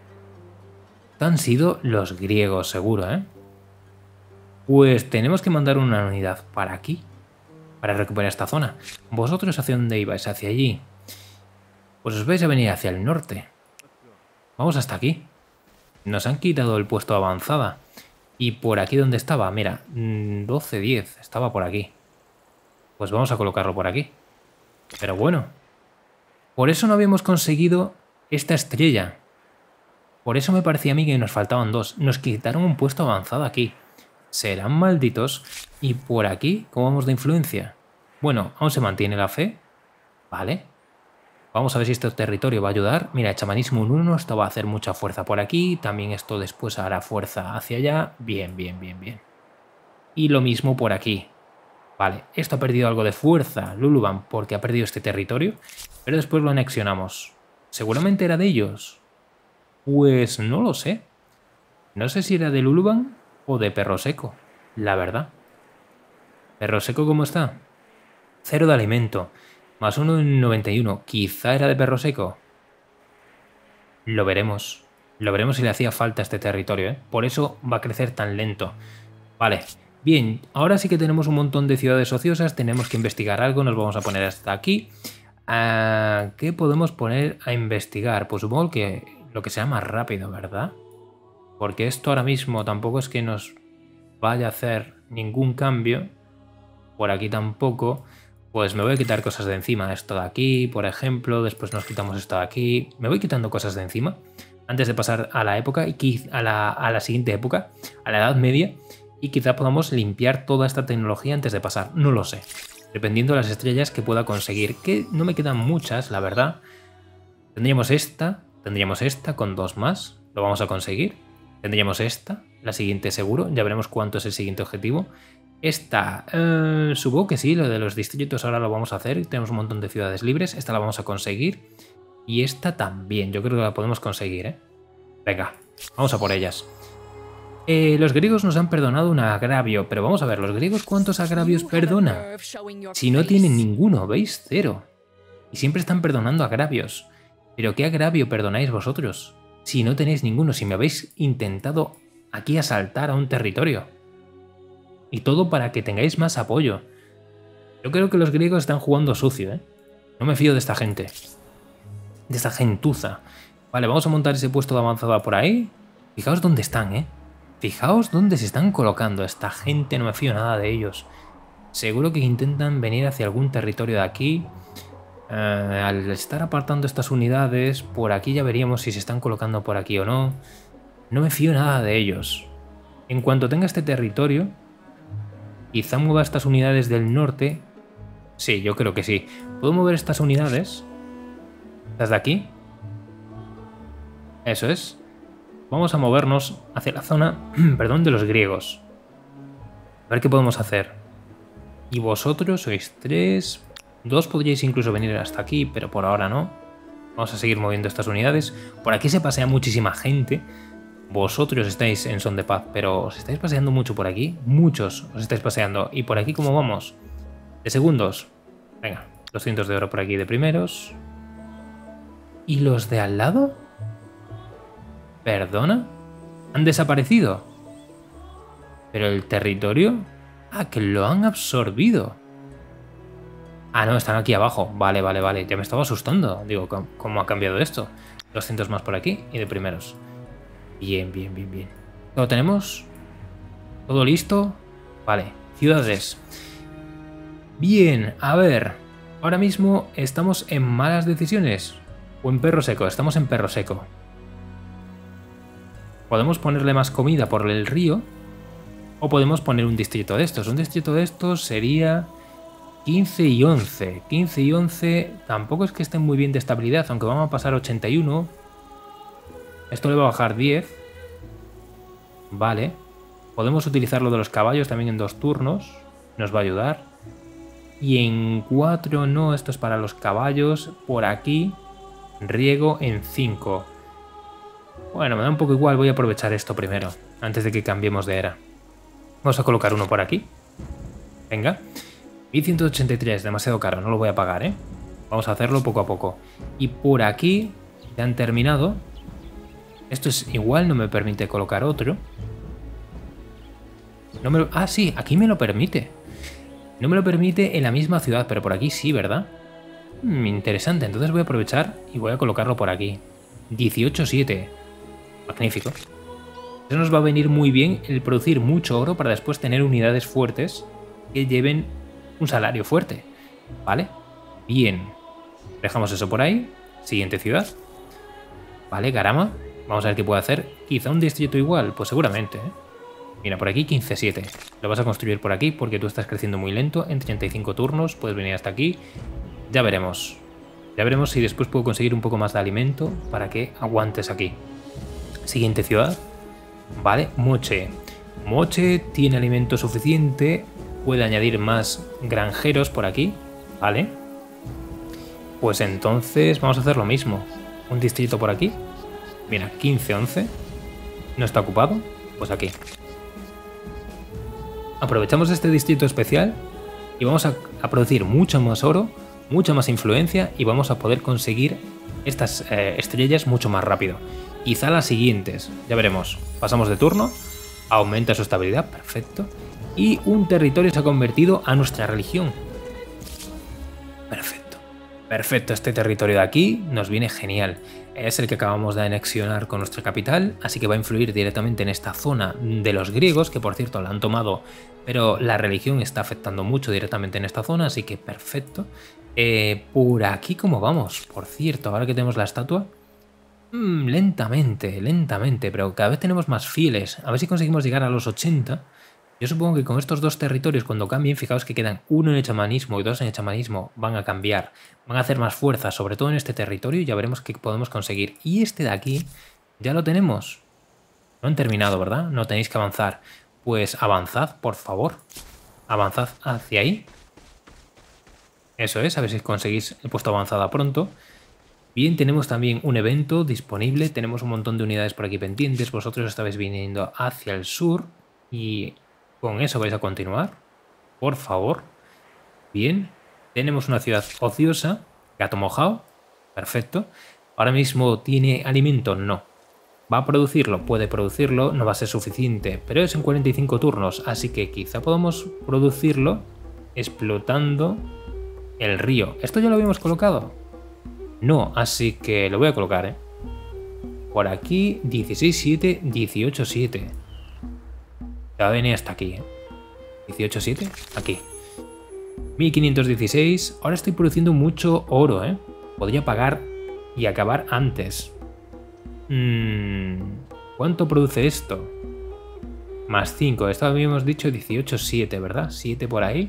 Han sido los griegos, seguro, ¿eh? Pues tenemos que mandar una unidad para aquí. Para recuperar esta zona. ¿Vosotros hacia dónde ibais? ¿Hacia allí? Pues os vais a venir hacia el norte. Vamos hasta aquí. Nos han quitado el puesto de avanzada. Y por aquí donde estaba, mira, doce diez, estaba por aquí. Pues vamos a colocarlo por aquí. Pero bueno, por eso no habíamos conseguido esta estrella. Por eso me parecía a mí que nos faltaban dos. Nos quitaron un puesto avanzado aquí. Serán malditos. Y por aquí, ¿cómo vamos de influencia? Bueno, aún se mantiene la fe. Vale. Vamos a ver si este territorio va a ayudar. Mira, el chamanismo en uno, esto va a hacer mucha fuerza por aquí. También esto después hará fuerza hacia allá. Bien, bien, bien, bien. Y lo mismo por aquí. Vale, esto ha perdido algo de fuerza, Luluban, porque ha perdido este territorio. Pero después lo anexionamos. ¿Seguramente era de ellos? Pues no lo sé. No sé si era de Luluban o de Perro Seco, la verdad. ¿Perro Seco cómo está? Cero de alimento. Más uno en noventa y uno. Quizá era de Perro Seco. Lo veremos. Lo veremos si le hacía falta este territorio, ¿eh? Por eso va a crecer tan lento. Vale. Bien, ahora sí que tenemos un montón de ciudades ociosas. Tenemos que investigar algo. Nos vamos a poner hasta aquí. Uh, ¿Qué podemos poner a investigar? Pues supongo que lo que sea más rápido, ¿verdad? Porque esto ahora mismo tampoco es que nos vaya a hacer ningún cambio. Por aquí tampoco. Pues me voy a quitar cosas de encima. Esto de aquí, por ejemplo. Después nos quitamos esto de aquí. Me voy quitando cosas de encima. Antes de pasar a la época, y a la, a la siguiente época, a la Edad Media. Y quizá podamos limpiar toda esta tecnología antes de pasar. No lo sé. Dependiendo de las estrellas que pueda conseguir. Que no me quedan muchas, la verdad. Tendríamos esta. Tendríamos esta con dos más. Lo vamos a conseguir. Tendríamos esta. La siguiente seguro. Ya veremos cuánto es el siguiente objetivo. Esta, eh, supongo que sí, lo de los distritos ahora lo vamos a hacer. Tenemos un montón de ciudades libres. Esta la vamos a conseguir. Y esta también. Yo creo que la podemos conseguir, ¿eh? Venga, vamos a por ellas. Eh, los griegos nos han perdonado un agravio. Pero vamos a ver, ¿los griegos cuántos agravios perdonan? Si no tienen ninguno, ¿veis? Cero. Y siempre están perdonando agravios. ¿Pero qué agravio perdonáis vosotros? Si no tenéis ninguno, si me habéis intentado aquí asaltar a un territorio. Y todo para que tengáis más apoyo. Yo creo que los griegos están jugando sucio, ¿eh? No me fío de esta gente. De esta gentuza. Vale, vamos a montar ese puesto de avanzada por ahí. Fijaos dónde están, ¿eh? Fijaos dónde se están colocando. Esta gente, no me fío nada de ellos. Seguro que intentan venir hacia algún territorio de aquí. Uh, al estar apartando estas unidades, por aquí ya veríamos si se están colocando por aquí o no. No me fío nada de ellos. En cuanto tenga este territorio, quizá mueva estas unidades del norte. Sí, yo creo que sí. ¿Puedo mover estas unidades? ¿Estas de aquí? Eso es. Vamos a movernos hacia la zona, perdón, de los griegos. A ver qué podemos hacer. Y vosotros sois tres. Dos podríais incluso venir hasta aquí, pero por ahora no. Vamos a seguir moviendo estas unidades. Por aquí se pasea muchísima gente. Vosotros estáis en son de paz, pero os estáis paseando mucho por aquí. Muchos os estáis paseando. ¿Y por aquí cómo vamos? De segundos. Venga, doscientos de oro por aquí de primeros. ¿Y los de al lado? ¿Perdona? ¿Han desaparecido? ¿Pero el territorio? Ah, que lo han absorbido. Ah, no, están aquí abajo. Vale, vale, vale. Ya me estaba asustando. Digo, ¿cómo ha cambiado esto? doscientos más por aquí y de primeros. Bien, bien, bien, bien. ¿Lo tenemos? ¿Todo listo? Vale, ciudades. Bien, a ver. Ahora mismo estamos en malas decisiones. O en perro seco. Estamos en perro seco. Podemos ponerle más comida por el río. O podemos poner un distrito de estos. Un distrito de estos sería quince y once. quince y once tampoco es que estén muy bien de estabilidad, aunque vamos a pasar ochenta y uno. Esto le va a bajar diez. Vale. Podemos utilizar lo de los caballos también en dos turnos. Nos va a ayudar. Y en cuatro no, esto es para los caballos. Por aquí, riego en cinco. Bueno, me da un poco igual, voy a aprovechar esto primero, antes de que cambiemos de era. Vamos a colocar uno por aquí. Venga. mil ciento ochenta y tres, demasiado caro, no lo voy a pagar, ¿eh? Vamos a hacerlo poco a poco. Y por aquí, ya han terminado. Esto es igual, no me permite colocar otro. No me lo... Ah, sí, aquí me lo permite. No me lo permite en la misma ciudad, pero por aquí sí, ¿verdad? Hmm, interesante, entonces voy a aprovechar y voy a colocarlo por aquí. dieciocho siete. Magnífico. Eso nos va a venir muy bien el producir mucho oro para después tener unidades fuertes que lleven un salario fuerte. ¿Vale? Bien. Dejamos eso por ahí. Siguiente ciudad. Vale, Garama. Vamos a ver qué puede hacer. Quizá un distrito igual. Pues seguramente, ¿eh? Mira, por aquí quince siete. Lo vas a construir por aquí porque tú estás creciendo muy lento. En treinta y cinco turnos puedes venir hasta aquí. Ya veremos. Ya veremos si después puedo conseguir un poco más de alimento para que aguantes aquí. Siguiente ciudad. Vale, Moche. Moche tiene alimento suficiente. Puede añadir más granjeros por aquí. Vale. Pues entonces vamos a hacer lo mismo. Un distrito por aquí. Mira, quince once. No está ocupado. Pues aquí. Aprovechamos este distrito especial y vamos a, a producir mucho más oro, mucha más influencia y vamos a poder conseguir estas eh, estrellas mucho más rápido. Quizá las siguientes, ya veremos. Pasamos de turno, aumenta su estabilidad, perfecto. Y un territorio se ha convertido a nuestra religión. Perfecto. Perfecto, este territorio de aquí nos viene genial. Es el que acabamos de anexionar con nuestra capital, así que va a influir directamente en esta zona de los griegos, que por cierto la han tomado, pero la religión está afectando mucho directamente en esta zona, así que perfecto. Eh, por aquí, ¿cómo vamos? Por cierto, ahora que tenemos la estatua, mmm, lentamente, lentamente, pero cada vez tenemos más fieles. A ver si conseguimos llegar a los ochenta. Yo supongo que con estos dos territorios, cuando cambien, fijaos que quedan uno en el chamanismo y dos en el chamanismo, van a cambiar, van a hacer más fuerza, sobre todo en este territorio, y ya veremos qué podemos conseguir. Y este de aquí, ya lo tenemos. No han terminado, ¿verdad? No tenéis que avanzar. Pues avanzad, por favor. Avanzad hacia ahí. Eso es, a ver si conseguís el puesto avanzada pronto. Bien, tenemos también un evento disponible, tenemos un montón de unidades por aquí pendientes, vosotros estabais viniendo hacia el sur y... con eso vais a continuar, por favor. Bien, tenemos una ciudad ociosa, Gato Mojado, perfecto. Ahora mismo tiene alimento, no. ¿Va a producirlo? Puede producirlo, no va a ser suficiente, pero es en cuarenta y cinco turnos, así que quizá podamos producirlo explotando el río. ¿Esto ya lo habíamos colocado? No, así que lo voy a colocar, ¿eh? Por aquí, dieciséis siete, dieciocho siete. Ya va a venir hasta aquí, ¿eh? dieciocho siete, aquí. mil quinientos dieciséis. Ahora estoy produciendo mucho oro, ¿eh? Podría pagar y acabar antes. Mm, ¿cuánto produce esto? Más cinco. Esto habíamos dicho dieciocho siete, ¿verdad? siete por ahí.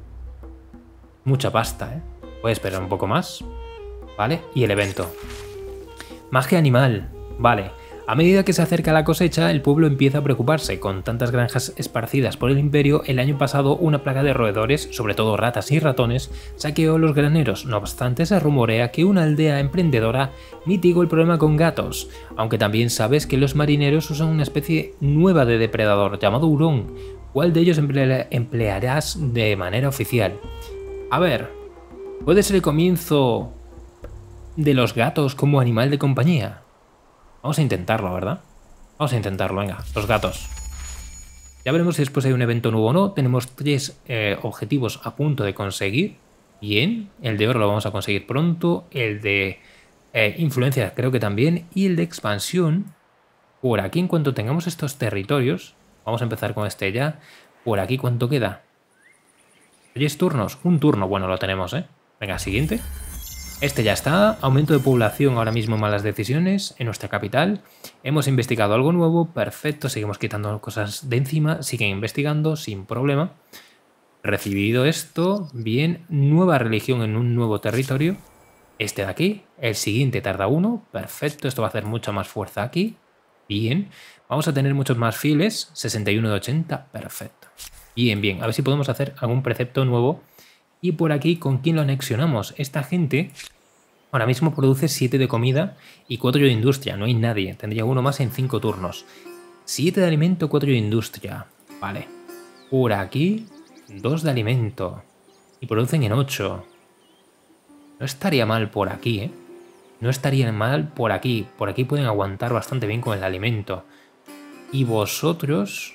Mucha pasta, ¿eh? Voy a esperar un poco más. Vale, y el evento. Magia animal. Vale. A medida que se acerca la cosecha, el pueblo empieza a preocuparse. Con tantas granjas esparcidas por el imperio, el año pasado una plaga de roedores, sobre todo ratas y ratones, saqueó los graneros. No obstante, se rumorea que una aldea emprendedora mitigó el problema con gatos, aunque también sabes que los marineros usan una especie nueva de depredador llamado hurón. ¿Cuál de ellos emple- emplearás de manera oficial? A ver, puede ser el comienzo de los gatos como animal de compañía. Vamos a intentarlo, ¿verdad? Vamos a intentarlo, venga, los gatos. Ya veremos si después hay un evento nuevo o no. Tenemos tres eh, objetivos a punto de conseguir. Bien, el de oro lo vamos a conseguir pronto. El de eh, influencia creo que también. Y el de expansión, por aquí en cuanto tengamos estos territorios, vamos a empezar con este ya. Por aquí, ¿cuánto queda? ¿Diez turnos? Un turno, bueno, lo tenemos, ¿eh? Venga, siguiente. Este ya está, aumento de población, ahora mismo malas decisiones en nuestra capital. Hemos investigado algo nuevo, perfecto, seguimos quitando cosas de encima, siguen investigando sin problema. Recibido esto, bien, nueva religión en un nuevo territorio. Este de aquí, el siguiente tarda uno, perfecto, esto va a hacer mucha más fuerza aquí. Bien, vamos a tener muchos más fieles, sesenta y uno de ochenta, perfecto. Bien, bien, a ver si podemos hacer algún precepto nuevo. Y por aquí, ¿con quién lo anexionamos? Esta gente ahora mismo produce siete de comida y cuatro de industria. No hay nadie. Tendría uno más en cinco turnos. siete de alimento, cuatro de industria. Vale. Por aquí, dos de alimento. Y producen en ocho. No estaría mal por aquí, ¿eh? No estaría mal por aquí. Por aquí pueden aguantar bastante bien con el alimento. Y vosotros...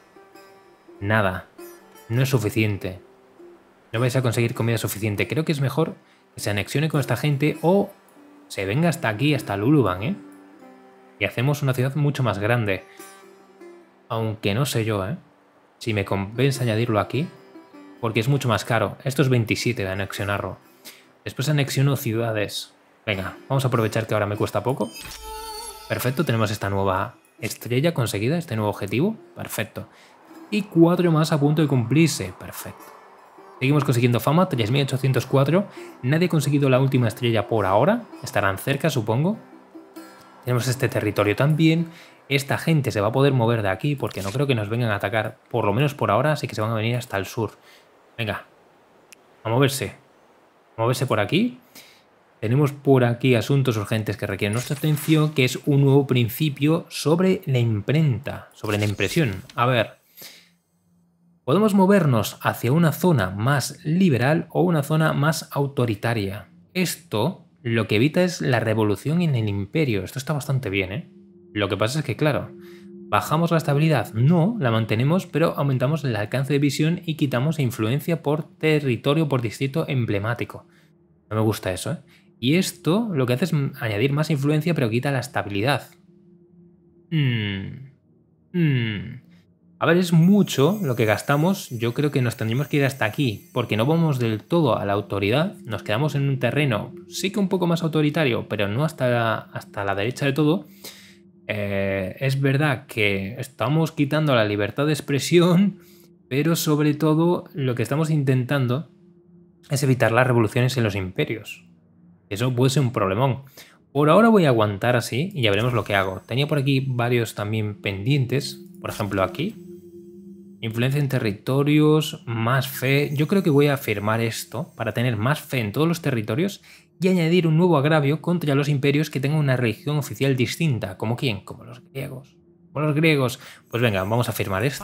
nada. No es suficiente. No vais a conseguir comida suficiente. Creo que es mejor que se anexione con esta gente o se venga hasta aquí, hasta Luluban, ¿eh? Y hacemos una ciudad mucho más grande. Aunque no sé yo, ¿eh? Si me compensa añadirlo aquí. Porque es mucho más caro. Esto es veintisiete de anexionarlo. Después anexiono ciudades. Venga, vamos a aprovechar que ahora me cuesta poco. Perfecto, tenemos esta nueva estrella conseguida, este nuevo objetivo. Perfecto. Y cuatro más a punto de cumplirse. Perfecto. Seguimos consiguiendo fama, tres mil ochocientos cuatro. Nadie ha conseguido la última estrella por ahora. Estarán cerca, supongo. Tenemos este territorio también. Esta gente se va a poder mover de aquí porque no creo que nos vengan a atacar, por lo menos por ahora, así que se van a venir hasta el sur. Venga, a moverse. A moverse por aquí. Tenemos por aquí asuntos urgentes que requieren nuestra atención, que es un nuevo principio sobre la imprenta, sobre la impresión. A ver, podemos movernos hacia una zona más liberal o una zona más autoritaria. Esto lo que evita es la revolución en el imperio. Esto está bastante bien, ¿eh? Lo que pasa es que, claro, ¿bajamos la estabilidad? No, la mantenemos, pero aumentamos el alcance de visión y quitamos influencia por territorio, por distrito emblemático. No me gusta eso, ¿eh? Y esto lo que hace es añadir más influencia, pero quita la estabilidad. Hmm. Hmm. A ver, es mucho lo que gastamos. Yo creo que nos tendríamos que ir hasta aquí, porque no vamos del todo a la autoridad. Nos quedamos en un terreno, sí que un poco más autoritario, pero no hasta la, hasta la derecha de todo. Eh, es verdad que estamos quitando la libertad de expresión, pero sobre todo lo que estamos intentando es evitar las revoluciones en los imperios. Eso puede ser un problemón. Por ahora voy a aguantar así y ya veremos lo que hago. Tenía por aquí varios también pendientes. Por ejemplo aquí. Influencia en territorios, más fe. Yo creo que voy a firmar esto para tener más fe en todos los territorios y añadir un nuevo agravio contra los imperios que tengan una religión oficial distinta. ¿Como quién? Como los griegos. Como los griegos. Pues venga, vamos a firmar esto.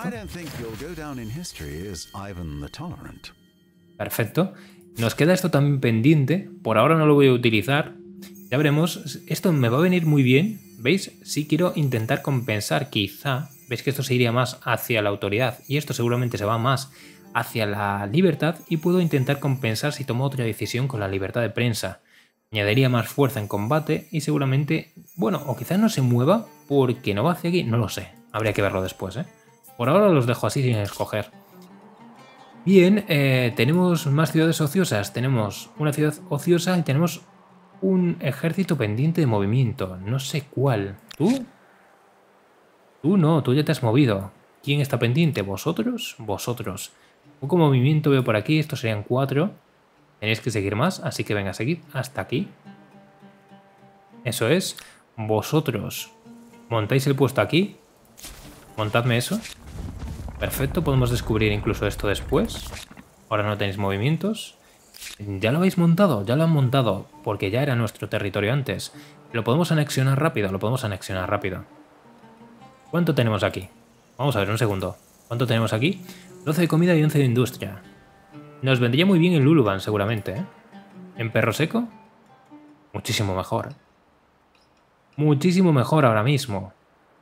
Perfecto. Nos queda esto también pendiente. Por ahora no lo voy a utilizar. Ya veremos. Esto me va a venir muy bien. ¿Veis? Sí quiero intentar compensar. Quizá. ¿Veis que esto se iría más hacia la autoridad? Y esto seguramente se va más hacia la libertad. Y puedo intentar compensar si tomo otra decisión con la libertad de prensa. Añadiría más fuerza en combate. Y seguramente... Bueno, o quizás no se mueva porque no va hacia aquí. No lo sé. Habría que verlo después, ¿eh? Por ahora los dejo así sin escoger. Bien, eh, tenemos más ciudades ociosas. Tenemos una ciudad ociosa y tenemos un ejército pendiente de movimiento. No sé cuál. ¿Tú? Tú no, tú ya te has movido. ¿Quién está pendiente? ¿Vosotros? Vosotros. Poco movimiento veo por aquí. Estos serían cuatro. Tenéis que seguir más, así que venga a seguir hasta aquí. Eso es. Vosotros montáis el puesto aquí. Montadme eso. Perfecto, podemos descubrir incluso esto después. Ahora no tenéis movimientos. Ya lo habéis montado, ya lo han montado, porque ya era nuestro territorio antes. Lo podemos anexionar rápido, lo podemos anexionar rápido. ¿Cuánto tenemos aquí? Vamos a ver, un segundo. ¿Cuánto tenemos aquí? doce de comida y once de industria. Nos vendría muy bien en Luluban, seguramente, ¿eh? ¿En Perro Seco? Muchísimo mejor. Muchísimo mejor ahora mismo.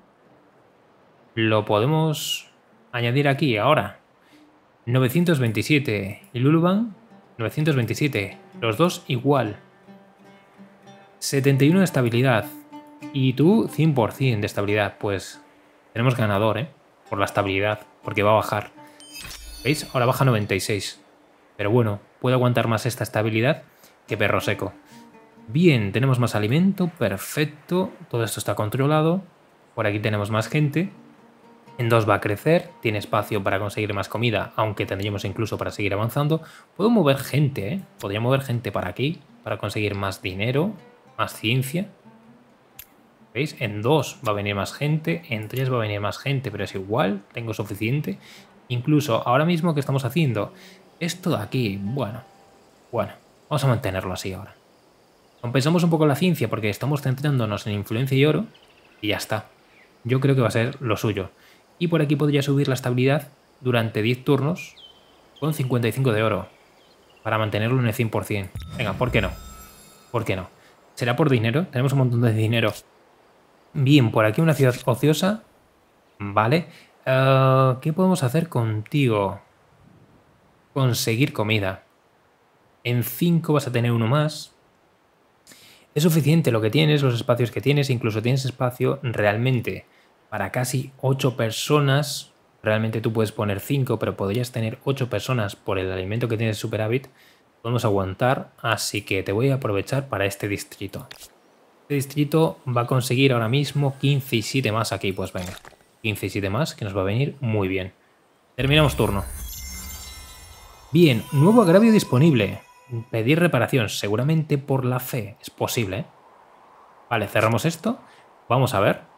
Lo podemos... añadir aquí, ahora. novecientos veintisiete. Y Luluban, novecientos veintisiete. Los dos igual. setenta y uno de estabilidad. Y tú, cien por cien de estabilidad. Pues tenemos ganador, ¿eh? Por la estabilidad. Porque va a bajar. ¿Veis? Ahora baja noventa y seis. Pero bueno, puedo aguantar más esta estabilidad que Perro Seco. Bien, tenemos más alimento. Perfecto. Todo esto está controlado. Por aquí tenemos más gente. En dos va a crecer, tiene espacio para conseguir más comida, aunque tendríamos incluso para seguir avanzando. Puedo mover gente, ¿eh? Podría mover gente para aquí, para conseguir más dinero, más ciencia. ¿Veis? En dos va a venir más gente, en tres va a venir más gente, pero es igual, tengo suficiente. Incluso ahora mismo, ¿qué estamos haciendo? Esto de aquí, bueno, bueno, vamos a mantenerlo así ahora. Compensamos un poco la ciencia porque estamos centrándonos en influencia y oro, y ya está. Yo creo que va a ser lo suyo. Y por aquí podría subir la estabilidad durante diez turnos con cincuenta y cinco de oro. Para mantenerlo en el cien por cien. Venga, ¿por qué no? ¿Por qué no? ¿Será por dinero? Tenemos un montón de dinero. Bien, por aquí una ciudad ociosa. Vale. Uh, ¿Qué podemos hacer contigo? Conseguir comida. En cinco vas a tener uno más. Es suficiente lo que tienes, los espacios que tienes. Incluso tienes espacio realmente... para casi ocho personas. Realmente tú puedes poner cinco, pero podrías tener ocho personas por el alimento que tienes superávit. Podemos aguantar, así que te voy a aprovechar para este distrito. Este distrito va a conseguir ahora mismo quince y siete más aquí. Pues venga, quince y siete más, que nos va a venir muy bien. Terminamos turno. Bien, nuevo agravio disponible. Pedir reparación, seguramente por la fe. Es posible, ¿eh? Vale, cerramos esto. Vamos a ver.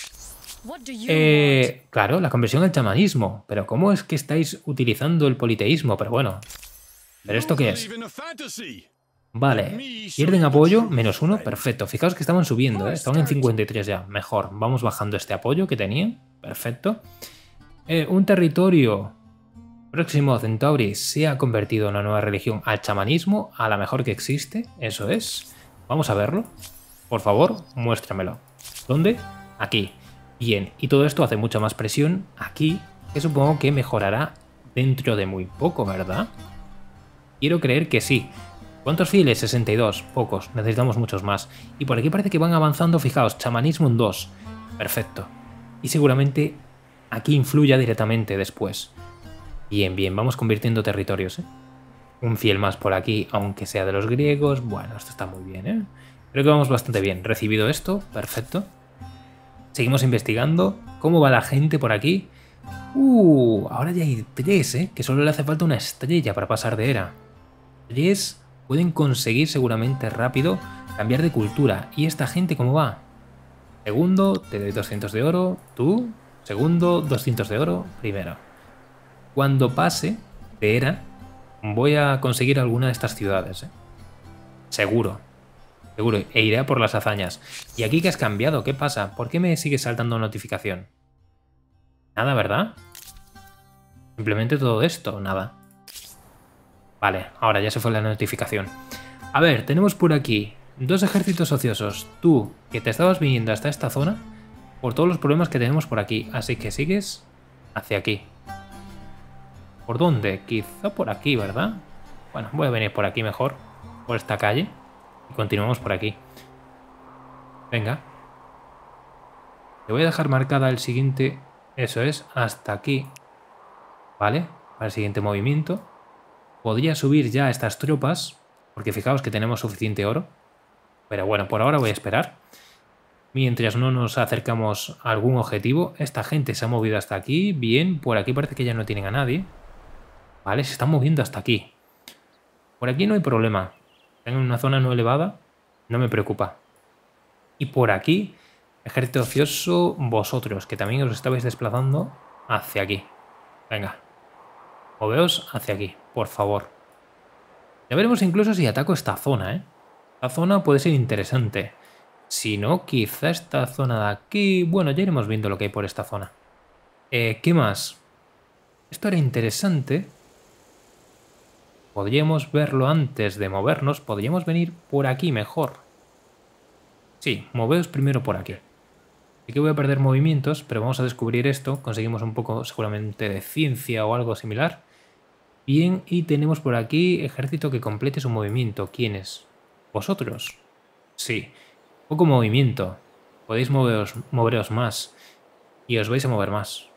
Eh, claro, la conversión al chamanismo. Pero ¿cómo es que estáis utilizando el politeísmo? Pero bueno. ¿Pero esto qué es? Vale, pierden apoyo, menos uno, perfecto. Fijaos que estaban subiendo, ¿eh? Estaban en cincuenta y tres ya, mejor. Vamos bajando este apoyo que tenían, perfecto. Eh, un territorio próximo, Centauri, se ha convertido en una nueva religión al chamanismo, a la mejor que existe, eso es. Vamos a verlo. Por favor, muéstramelo. ¿Dónde? Aquí. Bien, y todo esto hace mucha más presión aquí, que supongo que mejorará dentro de muy poco, ¿verdad? Quiero creer que sí. ¿Cuántos fieles? sesenta y dos. Pocos. Necesitamos muchos más. Y por aquí parece que van avanzando. Fijaos, chamanismo en dos. Perfecto. Y seguramente aquí influya directamente después. Bien, bien. Vamos convirtiendo territorios, ¿eh? Un fiel más por aquí, aunque sea de los griegos. Bueno, esto está muy bien, ¿eh? Creo que vamos bastante bien. Recibido esto. Perfecto. Seguimos investigando. ¿Cómo va la gente por aquí? Uh, ahora ya hay tres, ¿eh? Que solo le hace falta una estrella para pasar de era. Tres pueden conseguir seguramente rápido cambiar de cultura. ¿Y esta gente cómo va? Segundo, te doy doscientos de oro. Tú, segundo, doscientos de oro. Primero. Cuando pase de era, voy a conseguir alguna de estas ciudades, ¿eh? Seguro. Seguro. E iré a por las hazañas. ¿Y aquí qué has cambiado? ¿Qué pasa? ¿Por qué me sigue saltando notificación? Nada, ¿verdad? Simplemente todo esto, nada. Vale, ahora ya se fue la notificación. A ver, tenemos por aquí dos ejércitos ociosos. Tú, que te estabas viniendo hasta esta zona por todos los problemas que tenemos por aquí. Así que sigues hacia aquí. ¿Por dónde? Quizá por aquí, ¿verdad? Bueno, voy a venir por aquí mejor. Por esta calle. Y continuamos por aquí. Venga. Te voy a dejar marcada el siguiente... Eso es, hasta aquí. Vale, para el siguiente movimiento. Podría subir ya estas tropas, porque fijaos que tenemos suficiente oro. Pero bueno, por ahora voy a esperar. Mientras no nos acercamos a algún objetivo. Esta gente se ha movido hasta aquí. Bien, por aquí parece que ya no tienen a nadie. Vale, se están moviendo hasta aquí. Por aquí no hay problema. Están en una zona no elevada. No me preocupa. Y por aquí, ejército ocioso, vosotros, que también os estabais desplazando hacia aquí. Venga. Moveos hacia aquí, por favor. Ya veremos incluso si ataco esta zona, ¿eh? Esta zona puede ser interesante. Si no, quizá esta zona de aquí... Bueno, ya iremos viendo lo que hay por esta zona. Eh, ¿qué más? Esto era interesante. Podríamos verlo antes de movernos. Podríamos venir por aquí mejor. Sí, moveos primero por aquí. Así que voy a perder movimientos, pero vamos a descubrir esto. Conseguimos un poco seguramente de ciencia o algo similar. Bien, y tenemos por aquí ejército que complete su movimiento. ¿Quiénes? ¿Vosotros? Sí. Poco movimiento. Podéis moveros, moveros más. Y os vais a mover más.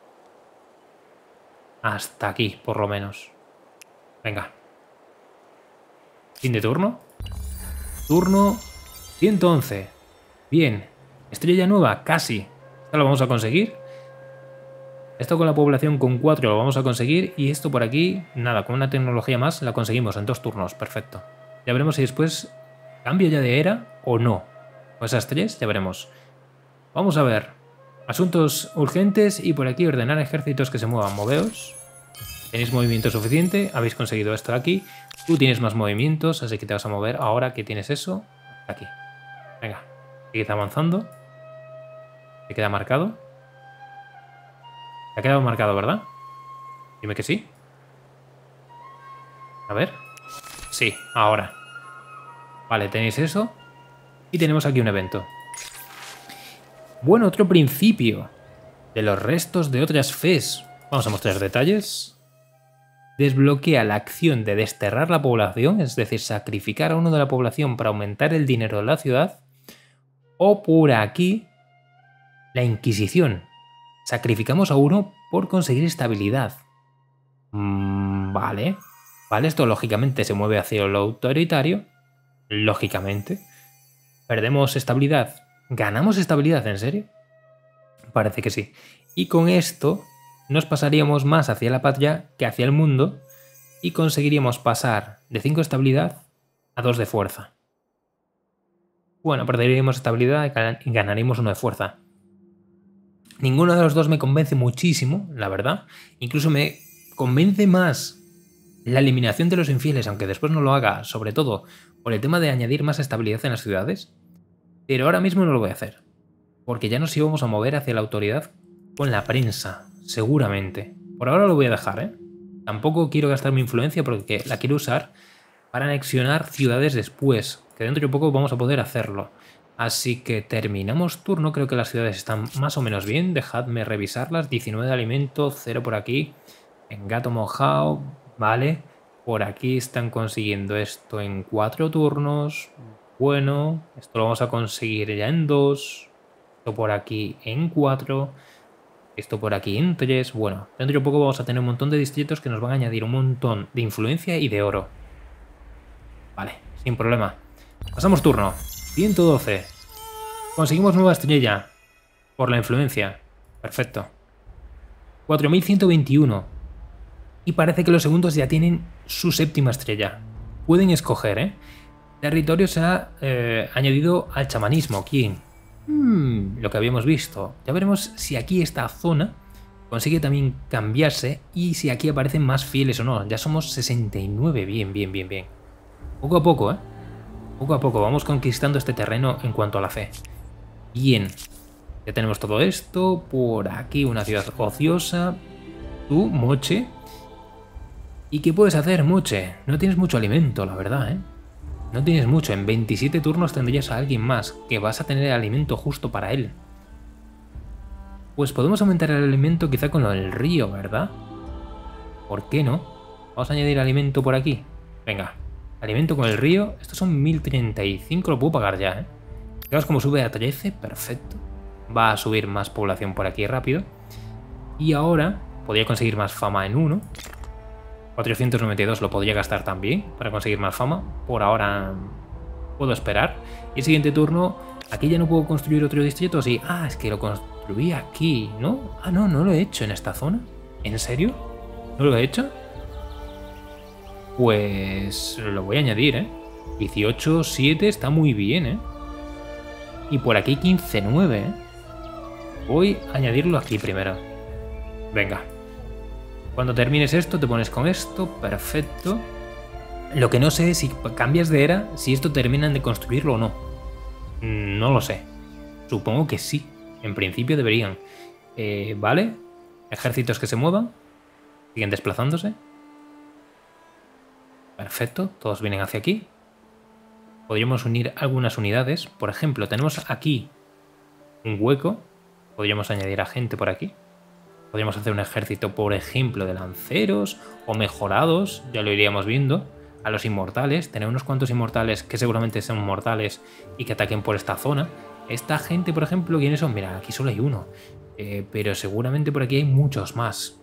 Hasta aquí, por lo menos. Venga. Fin de turno. Turno ciento once. Bien. Estrella nueva, casi. ¿Esto lo vamos a conseguir? Esto con la población con cuatro lo vamos a conseguir. Y esto por aquí, nada, con una tecnología más la conseguimos en dos turnos. Perfecto. Ya veremos si después cambio ya de era o no. Con esas tres ya veremos. Vamos a ver. Asuntos urgentes y por aquí ordenar ejércitos que se muevan. Moveos. Tenéis movimiento suficiente. Habéis conseguido esto de aquí. Tú tienes más movimientos, así que te vas a mover ahora que tienes eso. Aquí. Venga. Sigue avanzando. ¿Te queda marcado? Te ha quedado marcado, ¿verdad? Dime que sí. A ver. Sí, ahora. Vale, tenéis eso. Y tenemos aquí un evento. Bueno, otro principio de los restos de otras fes. Vamos a mostrar detalles. Desbloquea la acción de desterrar la población, es decir, sacrificar a uno de la población para aumentar el dinero de la ciudad. O por aquí, la Inquisición. Sacrificamos a uno por conseguir estabilidad. Mm, vale. ¿Vale? Esto lógicamente se mueve hacia lo autoritario. Lógicamente. ¿Perdemos estabilidad? ¿Ganamos estabilidad? ¿En serio? Parece que sí. Y con esto nos pasaríamos más hacia la patria que hacia el mundo y conseguiríamos pasar de cinco de estabilidad a dos de fuerza. Bueno, perderíamos estabilidad y ganaríamos uno de fuerza. Ninguno de los dos me convence muchísimo, la verdad. Incluso me convence más la eliminación de los infieles, aunque después no lo haga, sobre todo por el tema de añadir más estabilidad en las ciudades. Pero ahora mismo no lo voy a hacer, porque ya nos íbamos a mover hacia la autoridad con la prensa, seguramente. Por ahora lo voy a dejar, ¿eh? Tampoco quiero gastar mi influencia porque la quiero usar para anexionar ciudades después, que dentro de poco vamos a poder hacerlo. Así que terminamos turno, creo que las ciudades están más o menos bien, dejadme revisarlas. diecinueve de alimento, cero por aquí, en gato mojado, vale. Por aquí están consiguiendo esto en cuatro turnos. Bueno, esto lo vamos a conseguir ya en dos. Esto por aquí en cuatro. Esto por aquí en tres. Bueno, dentro de poco vamos a tener un montón de distritos que nos van a añadir un montón de influencia y de oro. Vale, sin problema. Pasamos turno. ciento doce. Conseguimos nueva estrella. Por la influencia. Perfecto. cuatro mil ciento veintiuno. Y parece que los segundos ya tienen su séptima estrella. Pueden escoger, ¿eh? Territorio se ha eh, añadido al chamanismo. ¿Quién? Hmm, lo que habíamos visto. Ya veremos si aquí esta zona consigue también cambiarse y si aquí aparecen más fieles o no. Ya somos sesenta y nueve. Bien, bien, bien, bien. Poco a poco, ¿eh? Poco a poco vamos conquistando este terreno en cuanto a la fe. Bien. Ya tenemos todo esto. Por aquí una ciudad ociosa. Tú, Moche. ¿Y qué puedes hacer, Moche? No tienes mucho alimento, la verdad, ¿eh? No tienes mucho. En veintisiete turnos tendrías a alguien más, que vas a tener el alimento justo para él. Pues podemos aumentar el alimento quizá con lo del río, ¿verdad? ¿Por qué no? Vamos a añadir alimento por aquí. Venga, alimento con el río. Estos son mil treinta y cinco, lo puedo pagar ya, ¿eh? Fijaos cómo sube a trece, perfecto. Va a subir más población por aquí rápido. Y ahora podría conseguir más fama en uno. cuatrocientos noventa y dos lo podría gastar también para conseguir más fama. Por ahora puedo esperar. Y el siguiente turno, aquí ya no puedo construir otro distrito. Sí, ah, es que lo construí aquí, ¿no? Ah, no, no lo he hecho en esta zona. ¿En serio? ¿No lo he hecho? Pues lo voy a añadir, ¿eh? dieciocho siete está muy bien, ¿eh? Y por aquí quince nueve, ¿eh? Voy a añadirlo aquí primero. Venga. Cuando termines esto, te pones con esto. Perfecto. Lo que no sé es si cambias de era, si esto terminan de construirlo o no. No lo sé. Supongo que sí. En principio deberían. Eh, vale. Ejércitos que se muevan. Siguen desplazándose. Perfecto. Todos vienen hacia aquí. Podríamos unir algunas unidades. Por ejemplo, tenemos aquí un hueco. Podríamos añadir a gente por aquí. Podríamos hacer un ejército, por ejemplo, de lanceros o mejorados, ya lo iríamos viendo. A los inmortales, tener unos cuantos inmortales que seguramente son mortales y que ataquen por esta zona. Esta gente, por ejemplo, ¿quiénes son? Mira, aquí solo hay uno, eh, pero seguramente por aquí hay muchos más.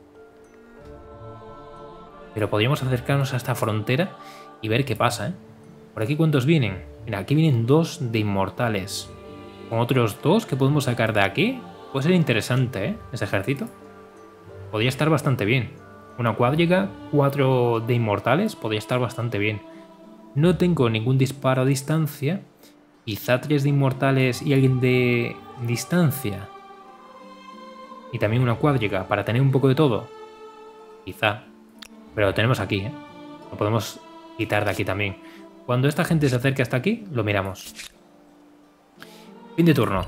Pero podríamos acercarnos a esta frontera y ver qué pasa, ¿eh? ¿Por aquí cuántos vienen? Mira, aquí vienen dos de inmortales. Con otros dos que podemos sacar de aquí. Puede ser interesante, ¿eh? Ese ejército. Podría estar bastante bien. Una cuadriga, cuatro de inmortales, podría estar bastante bien. No tengo ningún disparo a distancia. Quizá tres de inmortales y alguien de distancia. Y también una cuadriga, para tener un poco de todo. Quizá. Pero lo tenemos aquí, ¿eh? Lo podemos quitar de aquí también. Cuando esta gente se acerque hasta aquí, lo miramos. Fin de turno.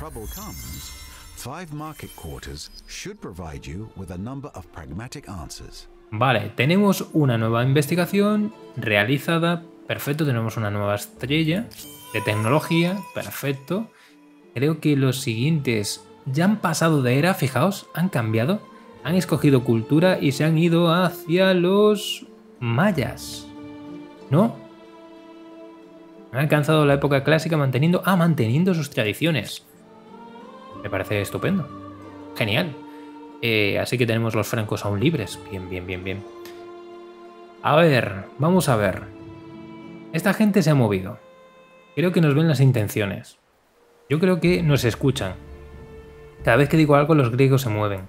Vale, tenemos una nueva investigación realizada. Perfecto, tenemos una nueva estrella de tecnología. Perfecto. Creo que los siguientes ya han pasado de era, fijaos, han cambiado. Han escogido cultura y se han ido hacia los mayas. ¿No? Han alcanzado la época clásica manteniendo... Ah, manteniendo sus tradiciones. Me parece estupendo. Genial. Eh, así que tenemos los francos aún libres. Bien, bien, bien, bien. A ver, vamos a ver. Esta gente se ha movido. Creo que nos ven las intenciones. Yo creo que nos escuchan. Cada vez que digo algo, los griegos se mueven.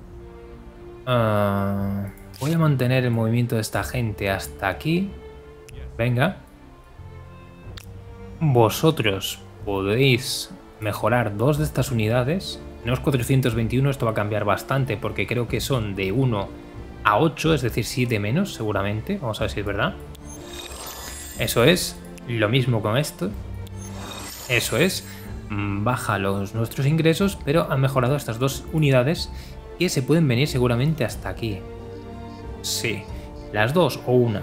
Uh, voy a mantener el movimiento de esta gente hasta aquí. Venga. Vosotros podéis mejorar dos de estas unidades. Tenemos cuatrocientos veintiuno, esto va a cambiar bastante porque creo que son de uno a ocho, es decir, siete menos seguramente. Vamos a ver si es verdad. Eso es. Lo mismo con esto. Eso es. Baja los nuestros ingresos, pero han mejorado estas dos unidades que se pueden venir seguramente hasta aquí. Sí, las dos o una.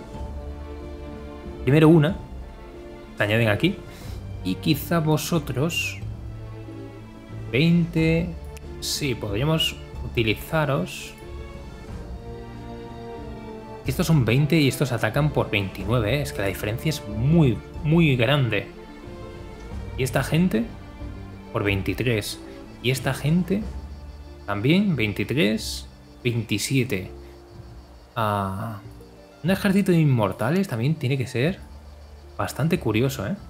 Primero una, se añaden aquí, y quizá vosotros veinte, sí, podríamos utilizaros. Estos son veinte y estos atacan por veintinueve, ¿eh? Es que la diferencia es muy, muy grande. Y esta gente por veintitrés. Y esta gente también veintitrés, veintisiete. Ah, un ejército de inmortales también tiene que ser bastante curioso, ¿eh?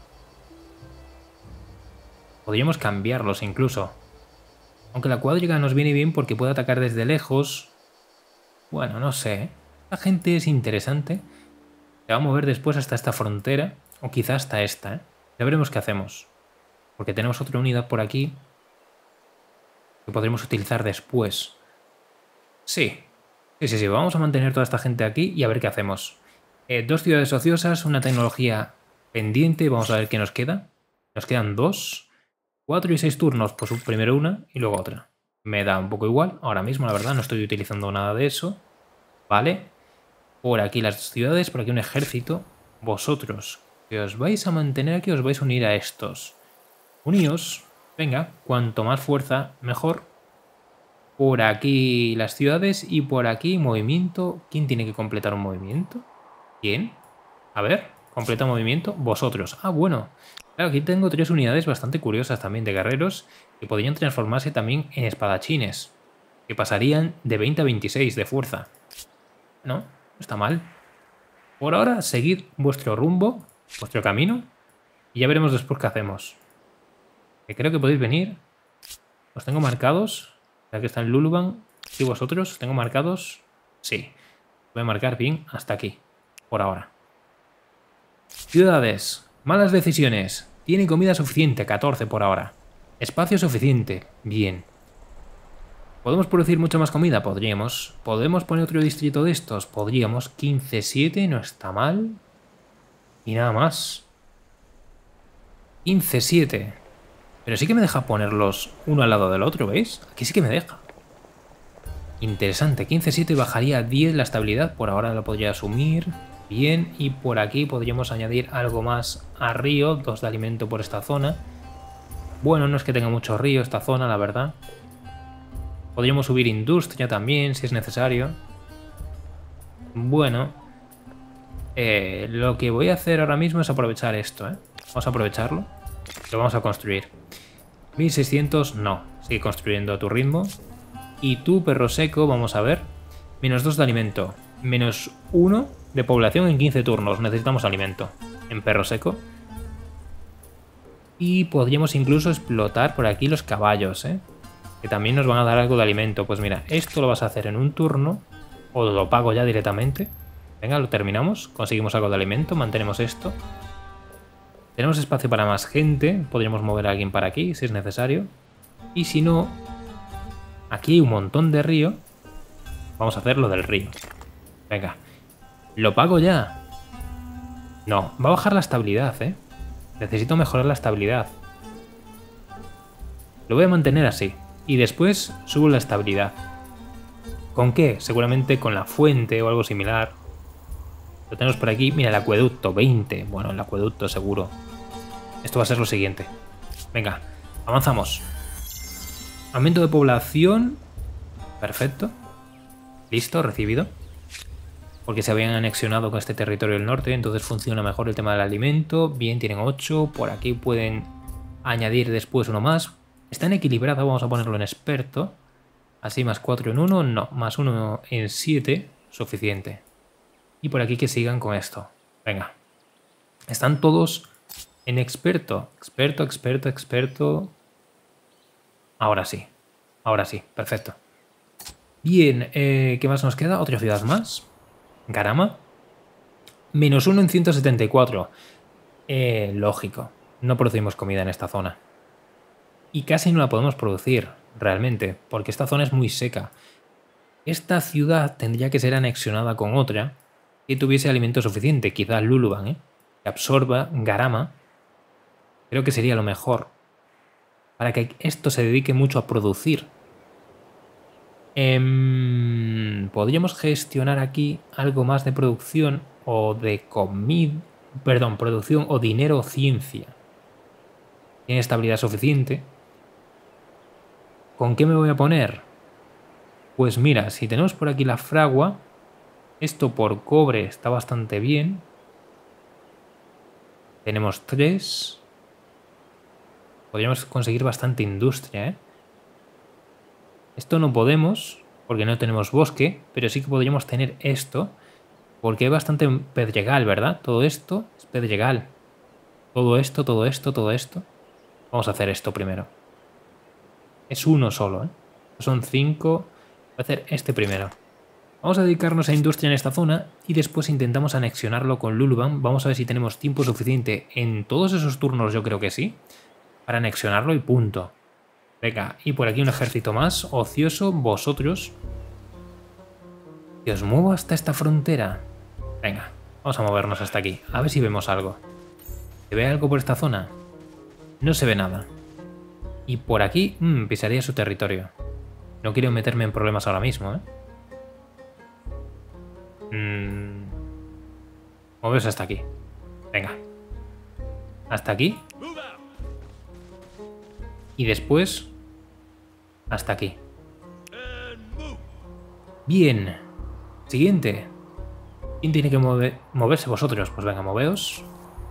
Podríamos cambiarlos incluso. Aunque la cuadriga nos viene bien porque puede atacar desde lejos. Bueno, no sé, ¿eh? La gente es interesante. Se va a mover después hasta esta frontera. O quizá hasta esta, ¿eh? Ya veremos qué hacemos. Porque tenemos otra unidad por aquí que podremos utilizar después. Sí. Sí, sí, sí. Vamos a mantener toda esta gente aquí y a ver qué hacemos. Eh, dos ciudades ociosas, una tecnología pendiente. Vamos a ver qué nos queda. Nos quedan dos. Cuatro y seis turnos. Pues primero una y luego otra. Me da un poco igual. Ahora mismo, la verdad, no estoy utilizando nada de eso. Vale. Por aquí las ciudades, por aquí un ejército. Vosotros, que os vais a mantener aquí, os vais a unir a estos. Uníos. Venga, cuanto más fuerza, mejor. Por aquí las ciudades y por aquí movimiento. ¿Quién tiene que completar un movimiento? ¿Quién? A ver, completa movimiento. Vosotros. Ah, bueno. Claro, aquí tengo tres unidades bastante curiosas también de guerreros que podrían transformarse también en espadachines. Que pasarían de veinte a veintiséis de fuerza. No, no está mal. Por ahora, seguid vuestro rumbo, vuestro camino, y ya veremos después qué hacemos. Que creo que podéis venir. Os tengo marcados. Ya que está en Luluban. ¿Sí vosotros? ¿Os tengo marcados? Sí. Voy a marcar bien hasta aquí. Por ahora. Ciudades. Malas decisiones. Tiene comida suficiente. catorce por ahora. Espacio suficiente. Bien. ¿Podemos producir mucha más comida? Podríamos. ¿Podemos poner otro distrito de estos? Podríamos. quince siete. No está mal. Y nada más. quince siete. Pero sí que me deja ponerlos uno al lado del otro, ¿veis? Aquí sí que me deja. Interesante. quince siete bajaría a diez la estabilidad. Por ahora lo podría asumir. Bien. Y por aquí podríamos añadir algo más a río. Dos de alimento por esta zona. Bueno, no es que tenga mucho río esta zona, la verdad. Podríamos subir industria también, si es necesario. Bueno. Eh, lo que voy a hacer ahora mismo es aprovechar esto, ¿eh? Vamos a aprovecharlo. Lo vamos a construir. mil seiscientos, no. Sigue construyendo a tu ritmo. Y tú, perro seco, vamos a ver. Menos dos de alimento. Menos uno de población en quince turnos. Necesitamos alimento. En perro seco. Y podríamos incluso explotar por aquí los caballos, ¿eh? Que también nos van a dar algo de alimento. Pues mira, esto lo vas a hacer en un turno. O lo pago ya directamente. Venga, lo terminamos. Conseguimos algo de alimento. Mantenemos esto. Tenemos espacio para más gente. Podríamos mover a alguien para aquí si es necesario. Y si no, aquí hay un montón de río. Vamos a hacer lo del río. Venga. ¿Lo pago ya? No, va a bajar la estabilidad, ¿eh? Necesito mejorar la estabilidad. Lo voy a mantener así. Y después subo la estabilidad. ¿Con qué? Seguramente con la fuente o algo similar. Lo tenemos por aquí. Mira, el acueducto, veinte. Bueno, el acueducto seguro. Esto va a ser lo siguiente. Venga, avanzamos. Aumento de población. Perfecto. Listo, recibido. Porque se habían anexionado con este territorio del norte, entonces funciona mejor el tema del alimento. Bien, tienen ocho. Por aquí pueden añadir después uno más. Están equilibrados, vamos a ponerlo en experto. Así, más cuatro en uno, no. Más uno en siete, suficiente. Y por aquí que sigan con esto. Venga. Están todos en experto. Experto, experto, experto. Ahora sí. Ahora sí. Perfecto. Bien. Eh, ¿Qué más nos queda? Otra ciudad más. Garama. Menos uno en ciento setenta y cuatro. Eh, lógico. No producimos comida en esta zona. Y casi no la podemos producir, realmente. Porque esta zona es muy seca. Esta ciudad tendría que ser anexionada con otra que tuviese alimento suficiente. Quizás Luluban, ¿eh? Que absorba Garama. Creo que sería lo mejor. Para que esto se dedique mucho a producir. Eh, Podríamos gestionar aquí algo más de producción o de comida. Perdón, producción o dinero o ciencia. Tiene estabilidad suficiente. ¿Con qué me voy a poner? Pues mira, si tenemos por aquí la fragua, esto por cobre está bastante bien. Tenemos tres. Podríamos conseguir bastante industria, ¿eh? Esto no podemos, porque no tenemos bosque, pero sí que podríamos tener esto, porque hay bastante pedregal, ¿verdad? Todo esto es pedregal. Todo esto, todo esto, todo esto. Vamos a hacer esto primero. Es uno solo, ¿eh? Son cinco. Voy a hacer este primero. Vamos a dedicarnos a industria en esta zona y después intentamos anexionarlo con Luluban. Vamos a ver si tenemos tiempo suficiente en todos esos turnos, yo creo que sí, para anexionarlo y punto. Venga, y por aquí un ejército más, ocioso, vosotros. Y os muevo hasta esta frontera. Venga, vamos a movernos hasta aquí, a ver si vemos algo. ¿Se ve algo por esta zona? No se ve nada. Y por aquí, mmm, pisaría su territorio. No quiero meterme en problemas ahora mismo, ¿eh? Mm. Moveos hasta aquí. Venga. Hasta aquí. Y después hasta aquí. Bien. Siguiente. ¿Quién tiene que mover, moverse? Vosotros. Pues venga, moveos.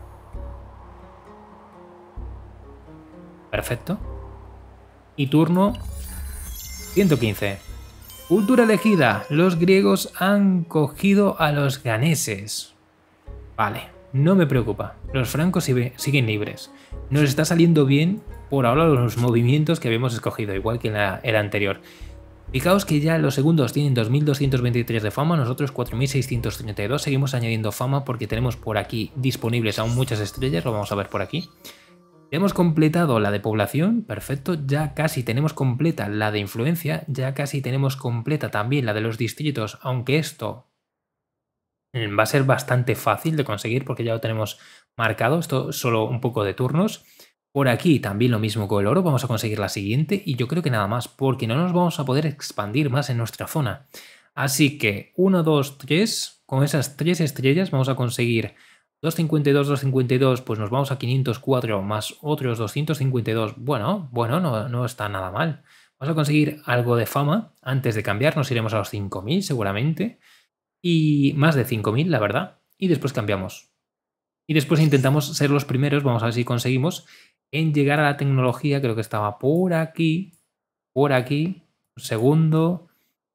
Perfecto. Y turno ciento quince. Cultura elegida. Los griegos han cogido a los ganeses. Vale, no me preocupa. Los francos siguen libres. Nos está saliendo bien por ahora los movimientos que habíamos escogido, igual que en la era anterior. Fijaos que ya los segundos tienen dos mil doscientos veintitrés de fama, nosotros cuatro mil seiscientos treinta y dos. Seguimos añadiendo fama porque tenemos por aquí disponibles aún muchas estrellas, lo vamos a ver por aquí. Ya hemos completado la de población, perfecto, ya casi tenemos completa la de influencia, ya casi tenemos completa también la de los distritos, aunque esto va a ser bastante fácil de conseguir porque ya lo tenemos marcado, esto solo un poco de turnos. Por aquí también lo mismo con el oro, vamos a conseguir la siguiente y yo creo que nada más, porque no nos vamos a poder expandir más en nuestra zona. Así que uno, dos, tres, con esas tres estrellas vamos a conseguir doscientos cincuenta y dos, doscientos cincuenta y dos, pues nos vamos a quinientos cuatro más otros doscientos cincuenta y dos. Bueno, bueno, no, no está nada mal. Vamos a conseguir algo de fama. Antes de cambiar nos iremos a los cinco mil seguramente. Y más de cinco mil, la verdad. Y después cambiamos. Y después intentamos ser los primeros, vamos a ver si conseguimos, en llegar a la tecnología. Creo que estaba por aquí. Por aquí. Un segundo.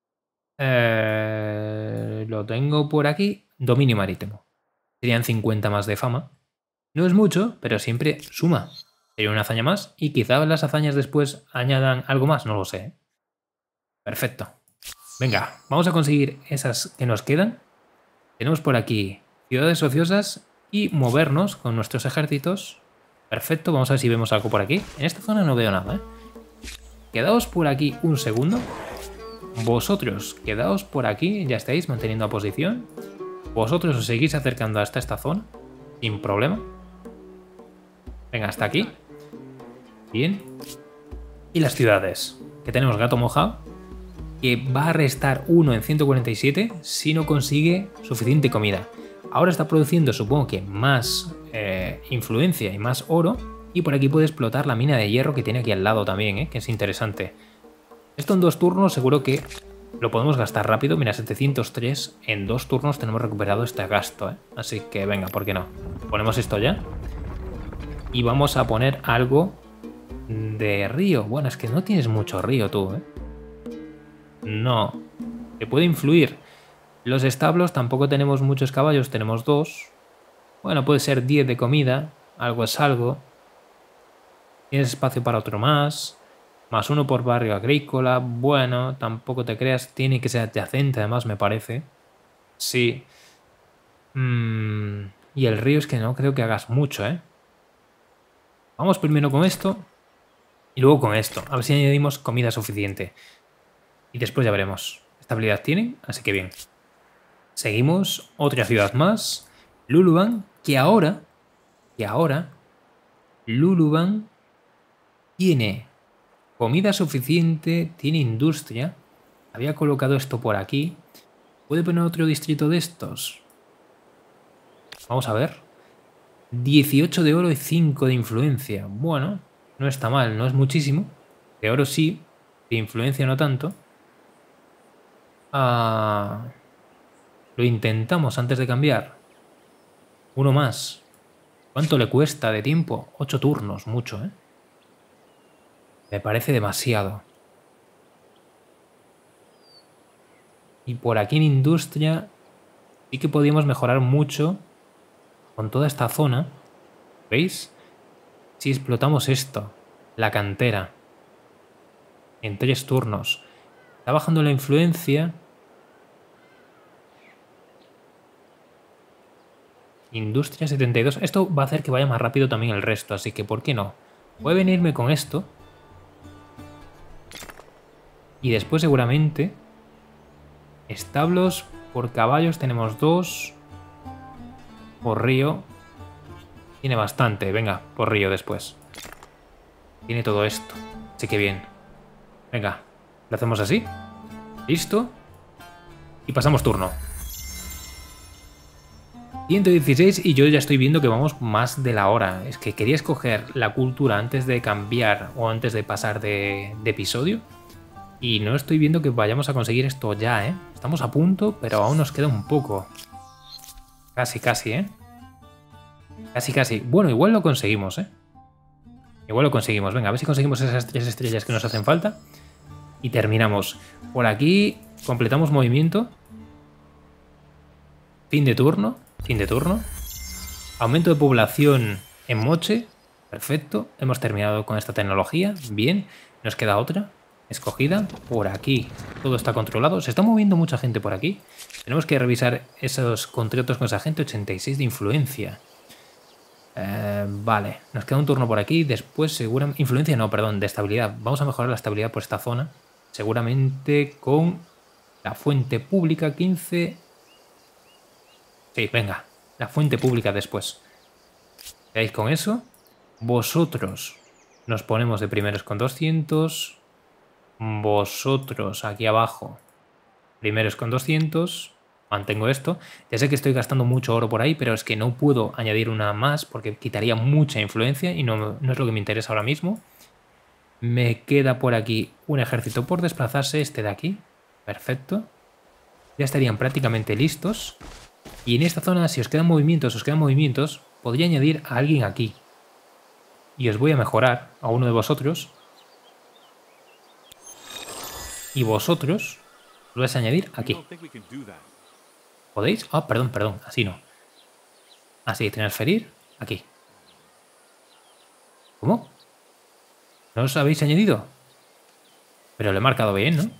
Eh, lo tengo por aquí. Dominio marítimo. Serían cincuenta más de fama. No es mucho, pero siempre suma. Sería una hazaña más y quizá las hazañas después añadan algo más, no lo sé. Perfecto. Venga, vamos a conseguir esas que nos quedan. Tenemos por aquí ciudades ociosas y movernos con nuestros ejércitos. Perfecto, vamos a ver si vemos algo por aquí. En esta zona no veo nada, ¿eh? Quedaos por aquí un segundo. Vosotros, quedaos por aquí, ya estáis manteniendo la posición. Vosotros os seguís acercando hasta esta zona, sin problema. Venga, hasta aquí. Bien. Y las ciudades, que tenemos gato mojado, que va a restar uno en ciento cuarenta y siete si no consigue suficiente comida. Ahora está produciendo, supongo que más eh, influencia y más oro. Y por aquí puede explotar la mina de hierro que tiene aquí al lado también, ¿eh? Que es interesante. Esto en dos turnos seguro que lo podemos gastar rápido. Mira, setecientos tres. En dos turnos tenemos recuperado este gasto, ¿eh? Así que venga, ¿por qué no? Ponemos esto ya. Y vamos a poner algo de río. Bueno, es que no tienes mucho río tú, ¿eh? No. Te puede influir. Los establos tampoco tenemos muchos caballos, tenemos dos. Bueno, puede ser diez de comida, algo es algo. Tienes espacio para otro más. Más uno por barrio agrícola. Bueno, tampoco te creas, tiene que ser adyacente además, me parece. Sí. Mm, y el río es que no creo que hagas mucho, ¿eh? Vamos primero con esto y luego con esto. A ver si añadimos comida suficiente. Y después ya veremos. Estabilidad tienen, así que bien. Seguimos, otra ciudad más. Luluban, que ahora, que ahora, Luluban tiene comida suficiente, tiene industria. Había colocado esto por aquí. ¿Puede poner otro distrito de estos? Vamos a ver. dieciocho de oro y cinco de influencia. Bueno, no está mal, no es muchísimo. De oro sí, de influencia no tanto. Ah, lo intentamos antes de cambiar. Uno más. ¿Cuánto le cuesta de tiempo? Ocho turnos, mucho, ¿eh? Me parece demasiado. Y por aquí en industria sí que podíamos mejorar mucho con toda esta zona. ¿Veis? Si explotamos esto, la cantera, en tres turnos. Está bajando la influencia. Industria setenta y dos. Esto va a hacer que vaya más rápido también el resto, así que ¿por qué no? Voy a venirme con esto. Y después seguramente... Establos por caballos tenemos dos. Por río. Tiene bastante. Venga, por río después. Tiene todo esto. Así que bien. Venga, lo hacemos así. Listo. Y pasamos turno. ciento dieciséis y yo ya estoy viendo que vamos más de la hora. Es que quería escoger la cultura antes de cambiar o antes de pasar de, de episodio. Y no estoy viendo que vayamos a conseguir esto ya, ¿eh? Estamos a punto, pero aún nos queda un poco. Casi, casi, ¿eh? Casi, casi. Bueno, igual lo conseguimos, ¿eh? Igual lo conseguimos. Venga, a ver si conseguimos esas tres estrellas que nos hacen falta. Y terminamos. Por aquí completamos movimiento. Fin de turno. Fin de turno. Aumento de población en Moche. Perfecto. Hemos terminado con esta tecnología. Bien. Nos queda otra. Escogida. Por aquí. Todo está controlado. Se está moviendo mucha gente por aquí. Tenemos que revisar esos contratos con esa gente. ochenta y seis de influencia. Eh, vale. Nos queda un turno por aquí. Después seguramente... Influencia no, perdón. De estabilidad. Vamos a mejorar la estabilidad por esta zona. Seguramente con la fuente pública quince... Sí, venga. La fuente pública después. ¿Veis con eso? Vosotros nos ponemos de primeros con doscientos. Vosotros aquí abajo. Primeros con doscientos. Mantengo esto. Ya sé que estoy gastando mucho oro por ahí, pero es que no puedo añadir una más porque quitaría mucha influencia y no, no es lo que me interesa ahora mismo. Me queda por aquí un ejército por desplazarse, este de aquí. Perfecto. Ya estarían prácticamente listos. Y en esta zona, si os quedan movimientos, os quedan movimientos, podría añadir a alguien aquí. Y os voy a mejorar a uno de vosotros. Y vosotros lo vais a añadir aquí. ¿Podéis? Ah, perdón, perdón, así no. Así, transferir aquí. ¿Cómo? ¿No os habéis añadido? Pero lo he marcado bien, ¿no?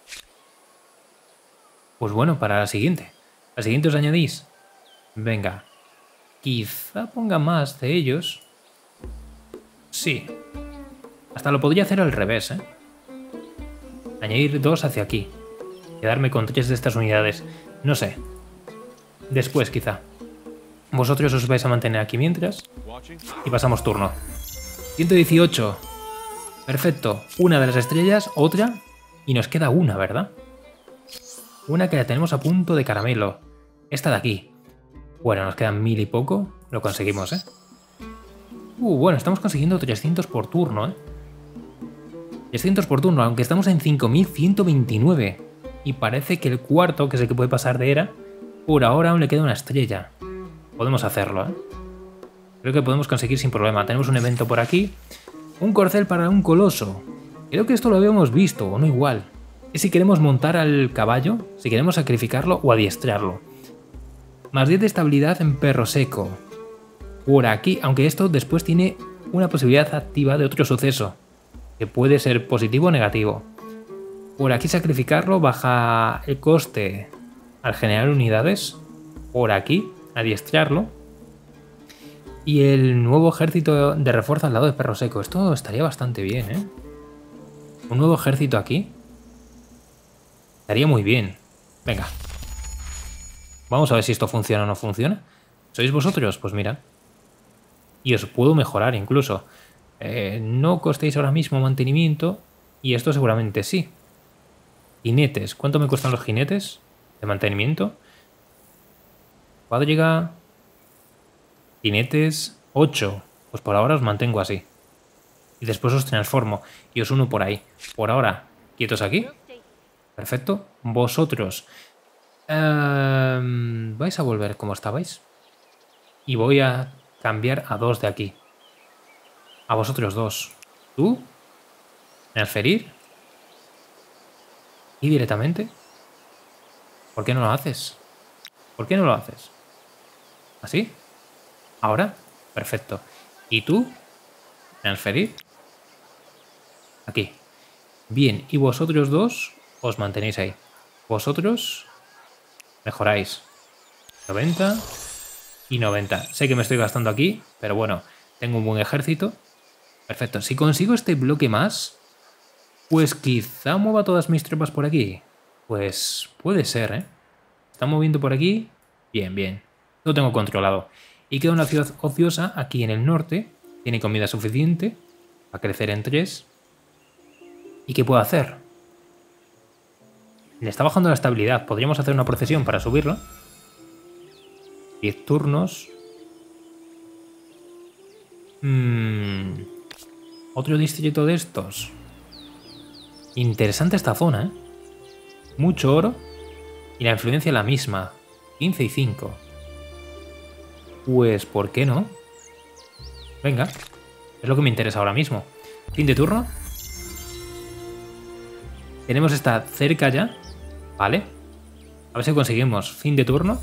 Pues bueno, para la siguiente. La siguiente os añadís. Venga. Quizá ponga más de ellos. Sí. Hasta lo podría hacer al revés, ¿eh? Añadir dos hacia aquí. Quedarme con tres de estas unidades. No sé. Después, quizá. Vosotros os vais a mantener aquí mientras. Y pasamos turno. ciento dieciocho. Perfecto. Una de las estrellas, otra. Y nos queda una, ¿verdad? Una que la tenemos a punto de caramelo. Esta de aquí. Bueno, nos quedan mil y poco. Lo conseguimos, ¿eh? Uh, bueno, estamos consiguiendo trescientos por turno, ¿eh? trescientos por turno, aunque estamos en cinco mil ciento veintinueve. Y parece que el cuarto, que es el que puede pasar de era, por ahora aún le queda una estrella. Podemos hacerlo, ¿eh? Creo que podemos conseguir sin problema. Tenemos un evento por aquí. Un corcel para un coloso. Creo que esto lo habíamos visto, o no igual. es si queremos montar al caballo, si queremos sacrificarlo o adiestrarlo. Más diez de estabilidad en perro seco. Por aquí, aunque esto después tiene una posibilidad activa de otro suceso, que puede ser positivo o negativo. Por aquí sacrificarlo baja el coste al generar unidades. Por aquí adiestrarlo. Y el nuevo ejército de refuerzo al lado de perro seco. Esto estaría bastante bien, ¿eh? Un nuevo ejército aquí. Estaría muy bien. Venga. Vamos a ver si esto funciona o no funciona. ¿Sois vosotros? Pues mira. Y os puedo mejorar incluso. Eh, no costéis ahora mismo mantenimiento. Y esto seguramente sí. Jinetes. ¿Cuánto me cuestan los jinetes de mantenimiento? ¿Cuándo llega? Jinetes ocho. Pues por ahora os mantengo así. Y después os transformo. Y os uno por ahí. Por ahora, quietos aquí. Perfecto. Vosotros. Um, vais a volver como estabais. Y voy a cambiar a dos de aquí. A vosotros dos. ¿Tú? ¿Transferir? ¿Y directamente? ¿Por qué no lo haces? ¿Por qué no lo haces? ¿Así? ¿Ahora? Perfecto. ¿Y tú? ¿Transferir? Aquí. Bien. ¿Y vosotros dos? Os mantenéis ahí. Vosotros mejoráis. noventa y noventa. Sé que me estoy gastando aquí, pero bueno, tengo un buen ejército. Perfecto. Si consigo este bloque más, pues quizá mueva todas mis tropas por aquí. Pues puede ser, ¿eh? Están moviendo por aquí. Bien, bien. Lo tengo controlado. Y queda una ciudad ociosa aquí en el norte. Tiene comida suficiente para crecer en tres. ¿Y qué puedo hacer? Le está bajando la estabilidad. Podríamos hacer una procesión para subirlo. diez turnos. Hmm. Otro distrito de estos. Interesante esta zona, ¿eh? Mucho oro. Y la influencia es la misma. quince y cinco. Pues, ¿por qué no? Venga. Es lo que me interesa ahora mismo. Fin de turno. Tenemos esta cerca ya. Vale. A ver si conseguimos fin de turno.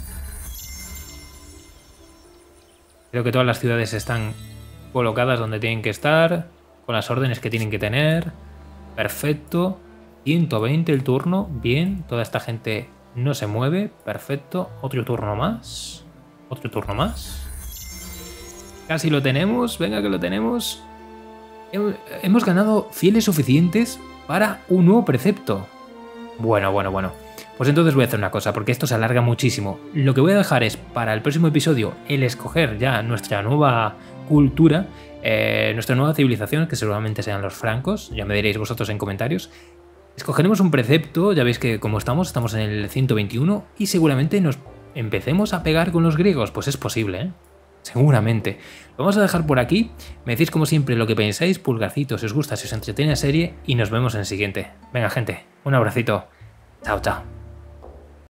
Creo que todas las ciudades están colocadas donde tienen que estar. Con las órdenes que tienen que tener. Perfecto. ciento veinte el turno. Bien. Toda esta gente no se mueve. Perfecto. Otro turno más. Otro turno más. Casi lo tenemos. Venga que lo tenemos. Hemos ganado fieles suficientes para un nuevo precepto. Bueno, bueno, bueno. Pues entonces voy a hacer una cosa, porque esto se alarga muchísimo. Lo que voy a dejar es para el próximo episodio el escoger ya nuestra nueva cultura, eh, nuestra nueva civilización, que seguramente sean los francos. Ya me diréis vosotros en comentarios. Escogeremos un precepto, ya veis que como estamos, estamos en el ciento veintiuno y seguramente nos empecemos a pegar con los griegos. Pues es posible, ¿eh? Seguramente. Lo vamos a dejar por aquí. Me decís como siempre lo que pensáis, pulgarcito si os gusta, si os entretiene la serie y nos vemos en el siguiente. Venga gente, un abracito. Chao, chao.